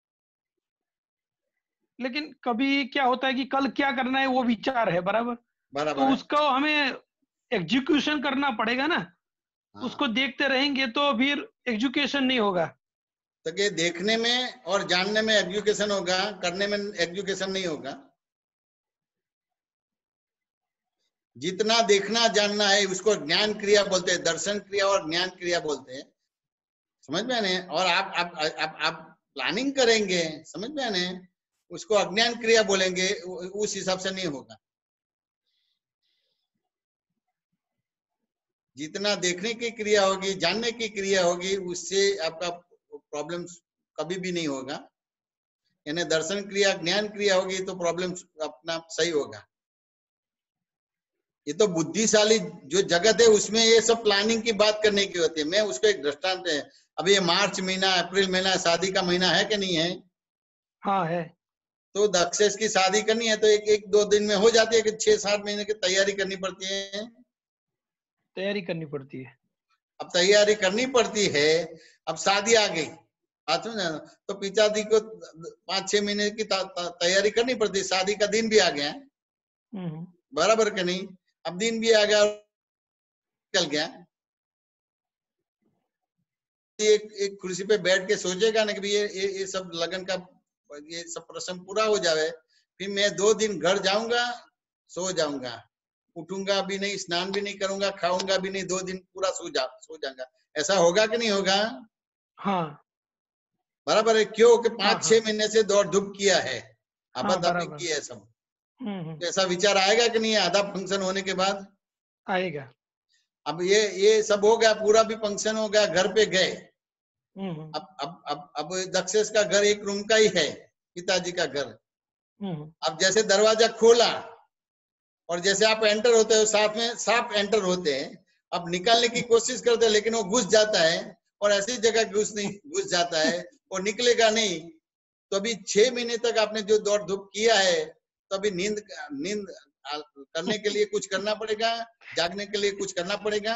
लेकिन कभी क्या होता है कि कल क्या करना है वो विचार है, बराबर बराबर तो उसको हमें एग्जीक्यूशन करना पड़ेगा ना। हाँ। उसको देखते रहेंगे तो फिर एजुकेशन नहीं होगा। तो कि देखने में और जानने में एजुकेशन होगा, करने में एजुकेशन नहीं होगा। जितना देखना जानना है उसको ज्ञान क्रिया बोलते हैं, दर्शन क्रिया और ज्ञान क्रिया बोलते हैं, समझ में आने। और आप आप आप, आप प्लानिंग करेंगे, समझ में आने, उसको अज्ञान क्रिया बोलेंगे, उस हिसाब से नहीं होगा। जितना देखने की क्रिया होगी, जानने की क्रिया होगी, उससे आपका प्रॉब्लम कभी भी नहीं होगा। यानी दर्शन क्रिया ज्ञान क्रिया होगी तो प्रॉब्लम अपना सही होगा। ये तो बुद्धिशाली जो जगत है उसमें ये सब प्लानिंग की बात करने की होती है। मैं उसको एक दृष्टांत है, अभी ये मार्च महीना, अप्रैल महीना शादी का महीना है कि नहीं है? हाँ है। तो दक्षेश की शादी करनी है तो एक एक दो दिन में हो जाती है कि छह सात महीने की तैयारी करनी पड़ती है? तैयारी करनी पड़ती है। अब तैयारी करनी पड़ती है, अब शादी आ गई, बात समझ ना, तो पिताजी को पाँच छह महीने की तैयारी करनी पड़ती है। शादी का दिन भी आ गया, बराबर के नहीं? अब दिन भी आ गया, निकल गया, एक एक कुर्सी पे बैठ के सोचेगा ना कि ये ये ये सब लगन का ये सब प्रश्न पूरा हो जावे, फिर मैं दो दिन घर जाऊंगा, सो जाऊंगा, उठूंगा भी नहीं, स्नान भी नहीं करूंगा, खाऊंगा भी नहीं, दो दिन पूरा सो जा सो जाऊंगा। ऐसा होगा कि नहीं होगा? हाँ बराबर है। क्यों कि पांच हाँ, छह महीने से दौड़ धूप किया है, हाँ, आबादी बराबर। की है सब। हम्म तो ऐसा विचार आएगा कि नहीं? आधा फंक्शन होने के बाद आएगा। अब ये ये सब हो गया, पूरा भी फंक्शन हो गया, घर पे गए। हम्म अब अब अब अब दक्षेश का घर एक रूम का ही है, पिताजी का घर। हम्म अब जैसे दरवाजा खोला और जैसे आप एंटर होते हो, साथ में सांप एंटर होते हैं, अब निकालने की कोशिश करते हैं लेकिन वो घुस जाता है, और ऐसी जगह घुस नहीं घुस जाता है, वो निकलेगा नहीं। तो अभी छह महीने तक आपने जो दौड़ धूप किया है, तो अभी नींद नींद करने के लिए कुछ करना पड़ेगा, जागने के लिए कुछ करना पड़ेगा।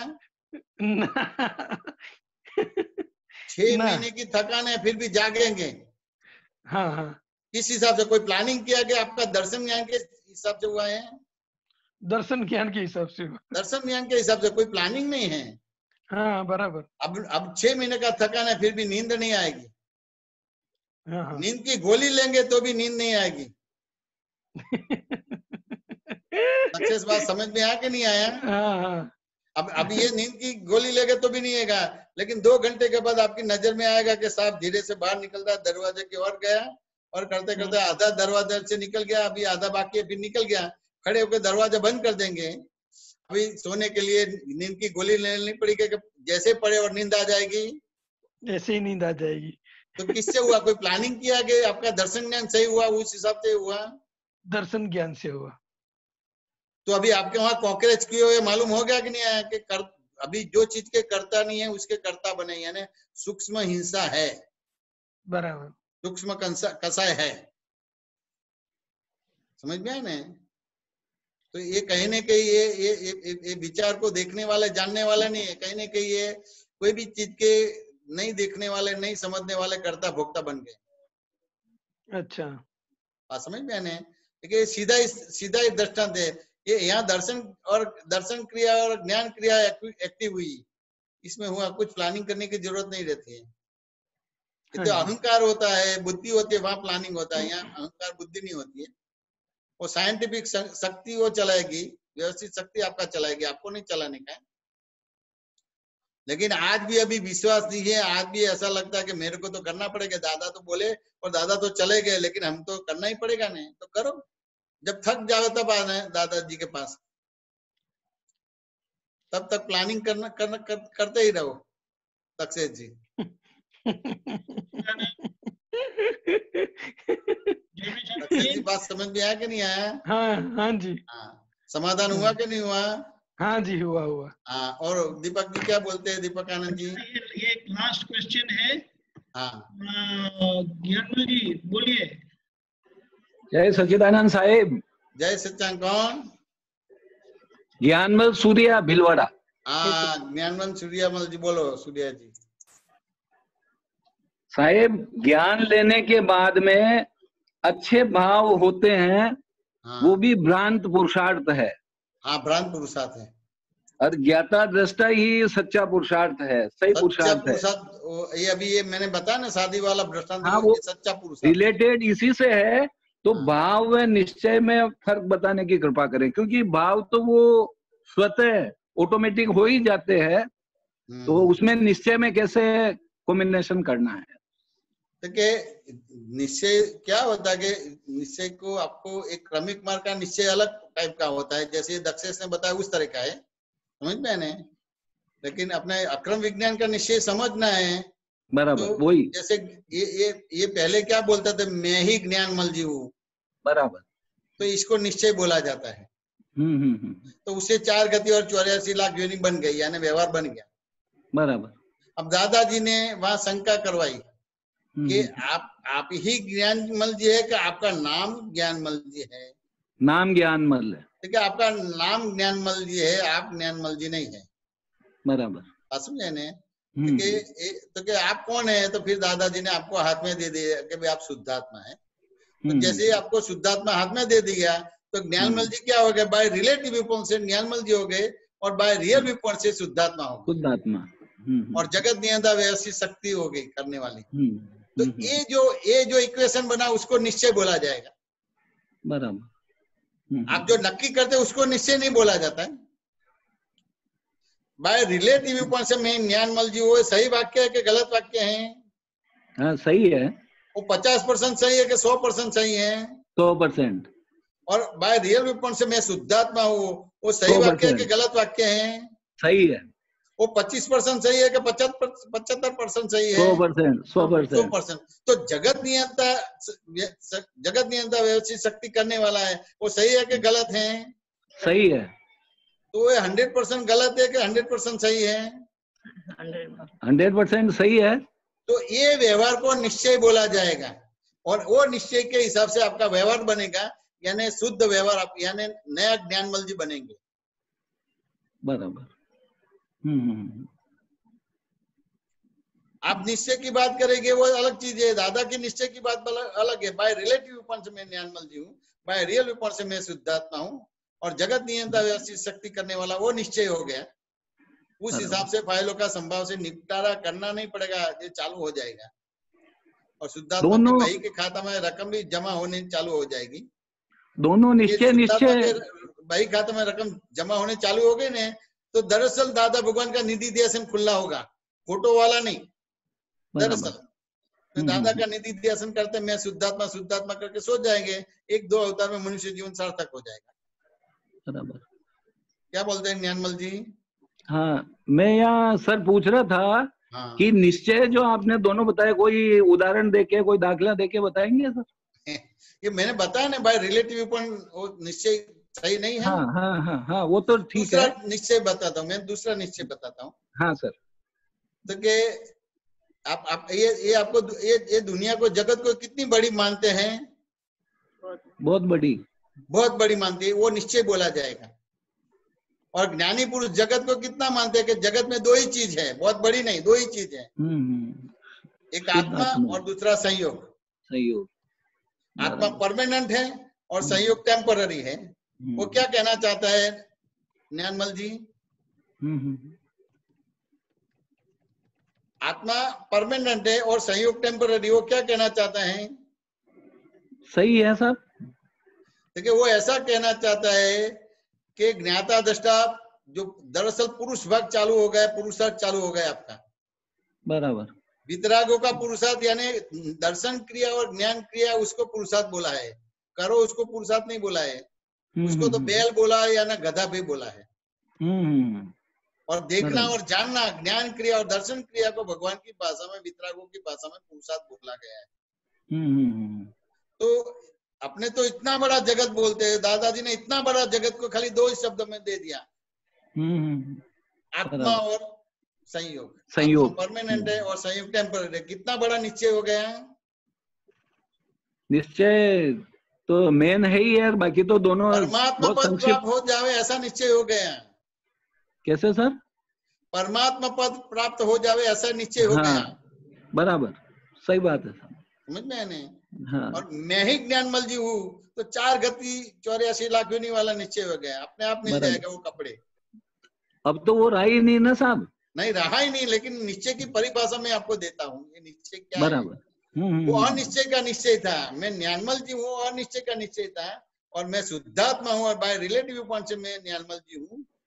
छह महीने की थकान है फिर भी जागेंगे। हाँ हाँ। किस हिसाब से? कोई प्लानिंग किया गया? आपका दर्शन ज्ञान के हिसाब से हुआ है? दर्शन ज्ञान के हिसाब से। दर्शन ज्ञान के हिसाब से, कोई प्लानिंग नहीं है। हाँ बराबर। अब अब छह महीने का थकान है फिर भी नींद नहीं आएगी। हाँ हाँ। नींद की गोली लेंगे तो भी नींद नहीं आएगी। सक्सेस बात समझ में आया कि नहीं आया? हाँ हाँ। अब अब ये नींद की गोली लेंगे तो भी नहीं आएगा, लेकिन दो घंटे के बाद आपकी नजर में आएगा कि साहब धीरे से बाहर निकलता है, दरवाजे की ओर गया और करते करते आधा दरवाजे से निकल गया, अभी आधा बाकी है, फिर निकल गया, खड़े होकर दरवाजा बंद कर देंगे। अभी सोने के लिए नींद की गोली लेनी पड़ेगी कि जैसे पड़े और नींद आ जाएगी, ऐसे ही नींद आ जाएगी। तो किससे हुआ? कोई प्लानिंग किया कि आपका दर्शन ज्ञान सही हुआ, उस हिसाब से हुआ? दर्शन ज्ञान से हुआ। तो अभी आपके वहां कॉकरेज किए हुए मालूम हो गया कि नहीं आया कि कर, अभी जो चीज के करता नहीं है उसके करता बने, यानी सूक्ष्म हिंसा है, बराबर। सूक्ष्म कसाय है, समझ में आया ना? तो ये कहीं ना कहीं ये ये, ये, ये विचार को देखने वाले जानने वाले नहीं है, कहीं ना कहीं ये कोई भी चीज के नहीं देखने वाले नहीं समझने वाले कर्ता भोक्ता बन गए। अच्छा। बात समझ में आने? देखिए सीधा सीधा ही दृष्टांत है ये। यहाँ दर्शन और दर्शन क्रिया और ज्ञान क्रिया एक्टिव हुई, इसमें हुआ, कुछ प्लानिंग करने की जरूरत नहीं रहती है। तो अहंकार होता है, बुद्धि होती है, वहां प्लानिंग होता है, यहाँ अहंकार बुद्धि नहीं होती है। वो साइंटिफिक शक्ति वो चलाएगी, व्यवस्थित शक्ति आपका चलाएगी, आपको नहीं चलाने का है। लेकिन आज भी अभी विश्वास नहीं है, आज भी ऐसा लगता है कि मेरे को तो करना पड़ेगा, दादा तो बोले और दादा तो चले गए, लेकिन हम तो करना ही पड़ेगा। नहीं तो करो, जब थक जाओ तब आना है दादाजी के पास, तब तक प्लानिंग करना करना कर, करते ही रहो सक्सेस जी। सक्सेस जी बात समझ में आया कि नहीं आया? हाँ हाँ जी। हाँ, समाधान हुआ कि नहीं हुआ? हाँ जी हुआ हुआ। हाँ, और दीपक जी क्या बोलते हैं? दीपक आनंद जी। ये एक लास्ट क्वेश्चन है। हाँ ज्ञानमल जी बोलिए। जय सच्चिदानंद साहेब। जय सच्चान। कौन? ज्ञानमल सूर्या भिलवाड़ा। हाँ ज्ञानमल सूर्यामल जी, बोलो सूर्या जी। साहेब ज्ञान लेने के बाद में अच्छे भाव होते हैं, हाँ। वो भी भ्रांत पुरुषार्थ है। हाँ भ्रांत पुरुषार्थ है, और ज्ञाता दृष्टा ही सच्चा पुरुषार्थ है, सही पुरुषार्थ है। ये अभी ये मैंने बताया ना शादी वाला दृष्टांत, हाँ, वो सच्चा पुरुषार्थ रिलेटेड इसी से है। तो हाँ। भाव व निश्चय में फर्क बताने की कृपा करें, क्योंकि भाव तो वो स्वतः ऑटोमेटिक हो ही जाते हैं, तो उसमें निश्चय में कैसे कॉम्बिनेशन करना है? देखिए निश्चय क्या होता है कि निश्चय को आपको एक क्रमिक मार्ग का निश्चय अलग टाइप का होता है, जैसे दक्षेश ने बताया उस तरह का है, समझ में आने। लेकिन अपने अक्रम विज्ञान का निश्चय समझना है, बराबर तो वही। जैसे ये ये ये पहले क्या बोलता था, मैं ही ज्ञान मल जीव हूँ, बराबर, तो इसको निश्चय बोला जाता है। हम्म हम्म हम्म तो उससे चार गति और चौरासी लाख योनि बन गई, यानी व्यवहार बन गया। बराबर। अब दादाजी ने वहां शंका करवाई कि आप आप ही ज्ञानमल जी है कि आपका नाम ज्ञानमल जी है? नाम ज्ञानमल है। ठीक है, आपका नाम ज्ञानमल जी है, आप ज्ञानमल जी नहीं है। बराबर, बात समझे ने? तो कि तो कि आप कौन है? तो फिर दादाजी ने आपको हाथ में दे दिया कि भाई आप शुद्धात्मा है। तो जैसे ही आपको शुद्धात्मा हाथ में दे दिया, तो ज्ञानमल जी क्या हो गए? बाय रिलेटिव व्यू पॉइंट से ज्ञानमल जी हो गए, और बाय रियल व्यू पॉइंट से शुद्धात्मा हो गए। शुद्धात्मा और जगत नियंता व्यवस्थित शक्ति हो गई करने वाली। तो ये जो ये जो इक्वेशन बना उसको निश्चय बोला जाएगा। बराबर। आप जो नक्की करते उसको निश्चय नहीं बोला जाता है। बाय रिलेटिव व्यू पॉइंट से मैं ज्ञानमल जी वो सही वाक्य है कि गलत वाक्य है? हाँ सही है। वो पचास परसेंट सही है कि सौ परसेंट सही है? सौ परसेंट। और बाय रियल व्यू पॉइंट से मैं शुद्धात्मा हूँ, वो सही वाक्य है कि गलत वाक्य है? सही है। वो पच्चीस परसेंट सही है कि पचहत्तर पचहत्तर परसेंट सही है? सौ परसेंट सौ परसेंट सौ परसेंट। तो जगत नियंता जगत नियंता व्यवस्थित शक्ति करने वाला है, वो सही है कि गलत है? सही है। तो ये हंड्रेड परसेंट गलत है कि हंड्रेड परसेंट सही है? हंड्रेड परसेंट सही है। तो ये व्यवहार को निश्चय बोला जाएगा, और वो निश्चय के हिसाब से आपका व्यवहार बनेगा, यानी शुद्ध व्यवहार, आप यानी नया ज्ञानमल जी बनेंगे। बराबर। हम्म। आप निश्चय की बात करेंगे वो अलग चीज है, दादा की निश्चय की बात अलग है। बाय रिलेटिव पॉइंट से मैं ज्ञानमल जी हूँ, बाय रियल पॉइंट से मैं शुद्धात्मा हूँ, और जगत नियंता व्यवस्थित शक्ति करने वाला वो निश्चय हो गया। उस हिसाब से फाइलों का संभाव से निपटारा करना नहीं पड़ेगा, ये चालू हो जाएगा। और शुद्धात्मा के भाई के खाता में रकम भी जमा होने चालू हो जाएगी। दोनों निश्चय निश्चय भाई खाते में रकम जमा होने चालू हो गई ने, तो दरअसल दादा भगवान का निधि ध्यान खुला होगा, फोटो वाला नहीं। दरअसल तो दादा का निधि ध्यान करते मैं शुद्धात्मा शुद्धात्मा करके सो जाएंगे, एक दो अवतार में मनुष्य जीवन सार्थक हो जाएगा। बराबर। क्या बोलते हैं ज्ञानमल जी? हाँ, मैं यहाँ सर पूछ रहा था हाँ। कि निश्चय जो आपने दोनों बताए, कोई उदाहरण देके कोई दाखला देके बताएंगे सर? ये मैंने बताया ना, बाय रिलेटिव पॉइंट निश्चय सही नहीं है। हाँ हाँ हाँ हाँ वो तो ठीक है। दूसरा निश्चय बताता हूँ मैं, दूसरा निश्चय बताता हूँ। हाँ सर। तो के आप आप ये ये आपको ये ये दुनिया को जगत को कितनी बड़ी मानते हैं? बहुत बड़ी। बहुत बड़ी मानती है, वो निश्चय बोला जाएगा। और ज्ञानी पुरुष जगत को कितना मानते हैं कि जगत में दो ही चीज है, बहुत बड़ी नहीं, दो ही चीज है, एक आत्मा और दूसरा संयोग। संयोग। आत्मा परमानेंट है और संयोग टेम्पररी है। वो क्या कहना चाहता है ज्ञानमल जी? आत्मा परमानेंट है और संयोग टेम्पररी, वो क्या कहना चाहता है? सही है साहब। देखिए वो ऐसा कहना चाहता है कि ज्ञाता दृष्टा जो दरअसल पुरुष भाग चालू हो गया, पुरुषार्थ चालू हो गया आपका। बराबर। वितरागों का पुरुषार्थ यानी दर्शन क्रिया और ज्ञान क्रिया, उसको पुरुषार्थ बोला है। करो उसको पुरुषार्थ नहीं बोला है, उसको तो बैल बोला है या ना गधा भी बोला है। और देखना और जानना, ज्ञान क्रिया और दर्शन क्रिया को भगवान की भाषा में, वितरागों की भाषा में पुरुषार्थ बोला गया है। तो अपने तो इतना बड़ा जगत बोलते हैं, दादाजी ने इतना बड़ा जगत को खाली दो ही शब्दों में दे दिया, आत्मा और संयोग। संयोग परमानेंट है और संयोग टेम्पररी है। कितना बड़ा निश्चय हो गया? निश्चय तो मेन है ही है, बाकी तो दोनों परमात्मा पद प्राप्त हो जावे ऐसा निश्चय हो गया। कैसे सर? परमात्मा पद प्राप्त हो जावे ऐसा निश्चय हो गया। बराबर, सही बात है सर, समझ में है नहीं? हाँ। और मैं ही ज्ञानमल जी हूँ, तो चार गति चौरासी लाख योनि वाला निश्चय हो गया, अपने आप मिल जाएगा वो कपड़े। अब तो वो रहा ही नहीं ना साहब। नहीं रहा ही नहीं, लेकिन निश्चय की परिभाषा में आपको देता हूँ। ये निश्चय क्या बराबर है? वो अनिश्चय का निश्चय था। मैं ज्ञानमल जी हूँ, अनिश्चय का निश्चय था, और मैं शुद्धात्मा हूँ और बाय रिलेटिव पॉइंट से मैं ज्ञानमल जी हूँ,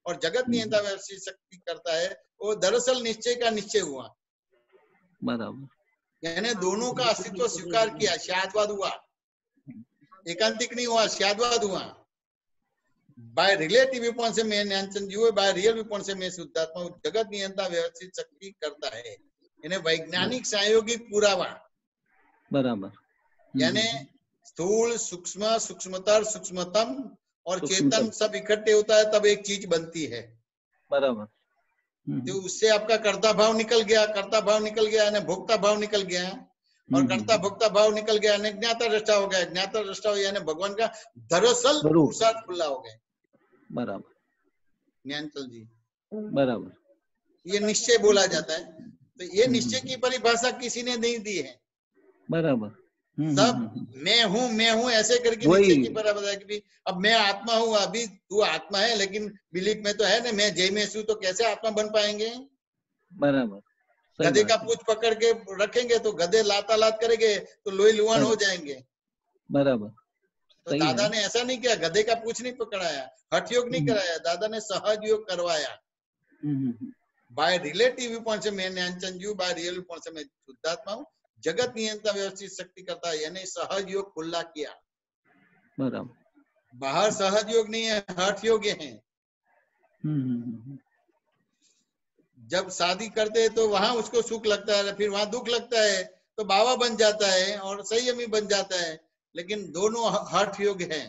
और जगत नियंता व्यवस्थित शक्ति करता है, वो दरअसल निश्चय का निश्चय हुआ। बराबर। यानी दोनों का अस्तित्व स्वीकार किया, शायदवाद हुआ, एकांतिक नहीं हुआ, शायदवाद हुआ। बाय रिलेटिव व्यू से मैं ज्ञानचंद जी हुए, बाय रियल व्यू से मैं शुद्धात्मा हूँ। जगत नियंता व्यवस्थित शक्ति करता है, यानी वैज्ञानिक संयोगिक पुरावा। बराबर। यानी स्थूल, सूक्ष्म, सूक्ष्मतर, सूक्ष्मतम और चेतन सब इकट्ठे होता है तब एक चीज बनती है। बराबर। तो उससे आपका कर्ता भाव निकल गया, कर्ता भाव निकल गया यानी भोक्ता भाव निकल गया, और कर्ता भोक्ता भाव निकल गया यानी ज्ञाता दृष्टा हो गया, ज्ञाता दृष्टा हो यानी भगवान का दरअसल पुरुषार्थ खुला हो गया। बराबर। ज्ञानचल जी बराबर। ये निश्चय बोला जाता है, तो ये निश्चय की परिभाषा किसी ने नहीं दी है। बराबर। सब मैं हूँ मैं हूँ ऐसे करके निश्चय की परिभाषा कि अब मैं आत्मा हूँ, अभी तू आत्मा है लेकिन बिलीफ में तो है ना मैं जय में हूँ, तो कैसे आत्मा बन पाएंगे। बराबर। गधे का पूंछ पकड़ के रखेंगे तो गधे लाता लात करेंगे तो लोही लुहान हो जाएंगे। बराबर। तो दादा ने ऐसा नहीं किया, गधे का पूंछ नहीं पकड़ाया, हठ योग नहीं कराया, दादा ने सहज योग करवाया। बाय रिलेटिव व्यू पॉइंट से मैं Gyanchand ji, by real view point से मैं शुद्धात्मा हूँ। जगत नियंता व्यवस्थित शक्ति करता है, यानी सहज योग खुला किया। बराबर। बाहर सहज योग नहीं है, हठ योग है। जब शादी करते हैं तो वहां उसको सुख लगता है, फिर वहां दुख लगता है, तो बाबा बन जाता है और संयमी बन जाता है, लेकिन दोनों हठ योग है।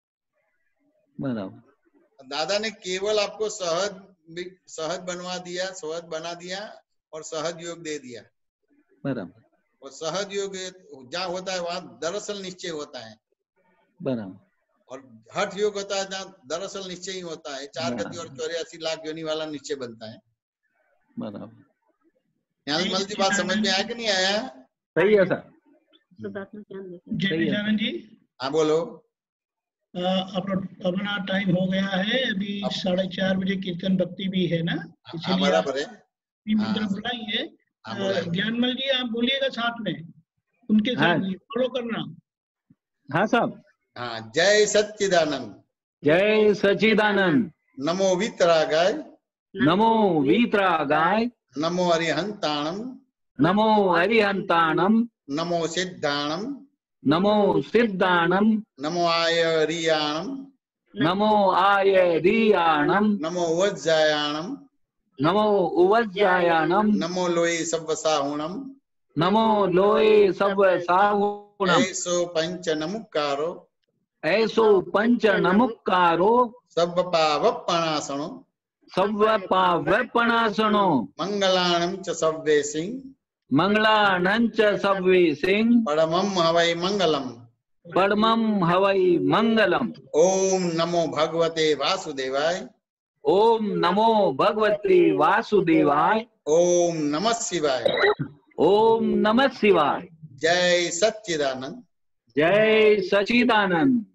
बराबर। दादा ने केवल आपको सहज सहज बनवा दिया, सहज बना दिया और सहज योग दे दिया। बराबर। और सहज योग जहाँ होता है वहां दरअसल निश्चय होता है। बराबर। और हठ योग होता है जहाँ दरअसल निश्चय ही होता है, चार गति और चौरासी लाख योनि वाला निश्चय बनता है। बराबर। ज्ञानमल जी बात समझ में आया कि नहीं आया? सही है सर। जय विजयानंद जी। हाँ बोलो। अपना टाइम हो गया है, अभी साढ़े चार बजे कीर्तन भक्ति भी है ना, इसलिए बराबर है। मित्र बुलाइए। ज्ञानमल जी आप बोलिएगा साथ में, उनके साथ फॉलो करना। हाँ साहब। हाँ, जय सच्चिदानंद। जय सच्चिदानंद। नमो वीतरागाय। नमो वीतरागाय। नमो अरिहंताणम। नमो अरिहंताणम। नमो सिद्धाणम। नमो सिद्धाणम। नमो आयरियाणम। नमो आयरियाणम। नमो वज्जायाणम। नमो उवज्जायाणम। नमो लोये सव्वसाहुणम। नमो लोये सव्वसाहुणम। ऐसो पंच नमुक्कारो। ऐसो पंच नमुक्कारो। सव्वपावपणासनो। सव्वपावपणासनो। मंगलाणं च सव्वेसिं। मंगलाणं च सव्वेसिं। परमं हवै मंगलम्। परमं हवै मंगलम्। ओम नमो भगवते वासुदेवाय। ओम नमो भगवते वासुदेवाय। ओम नमः शिवाय। ओम नमः शिवाय। जय सच्चिदानंद। जय सच्चिदानंद।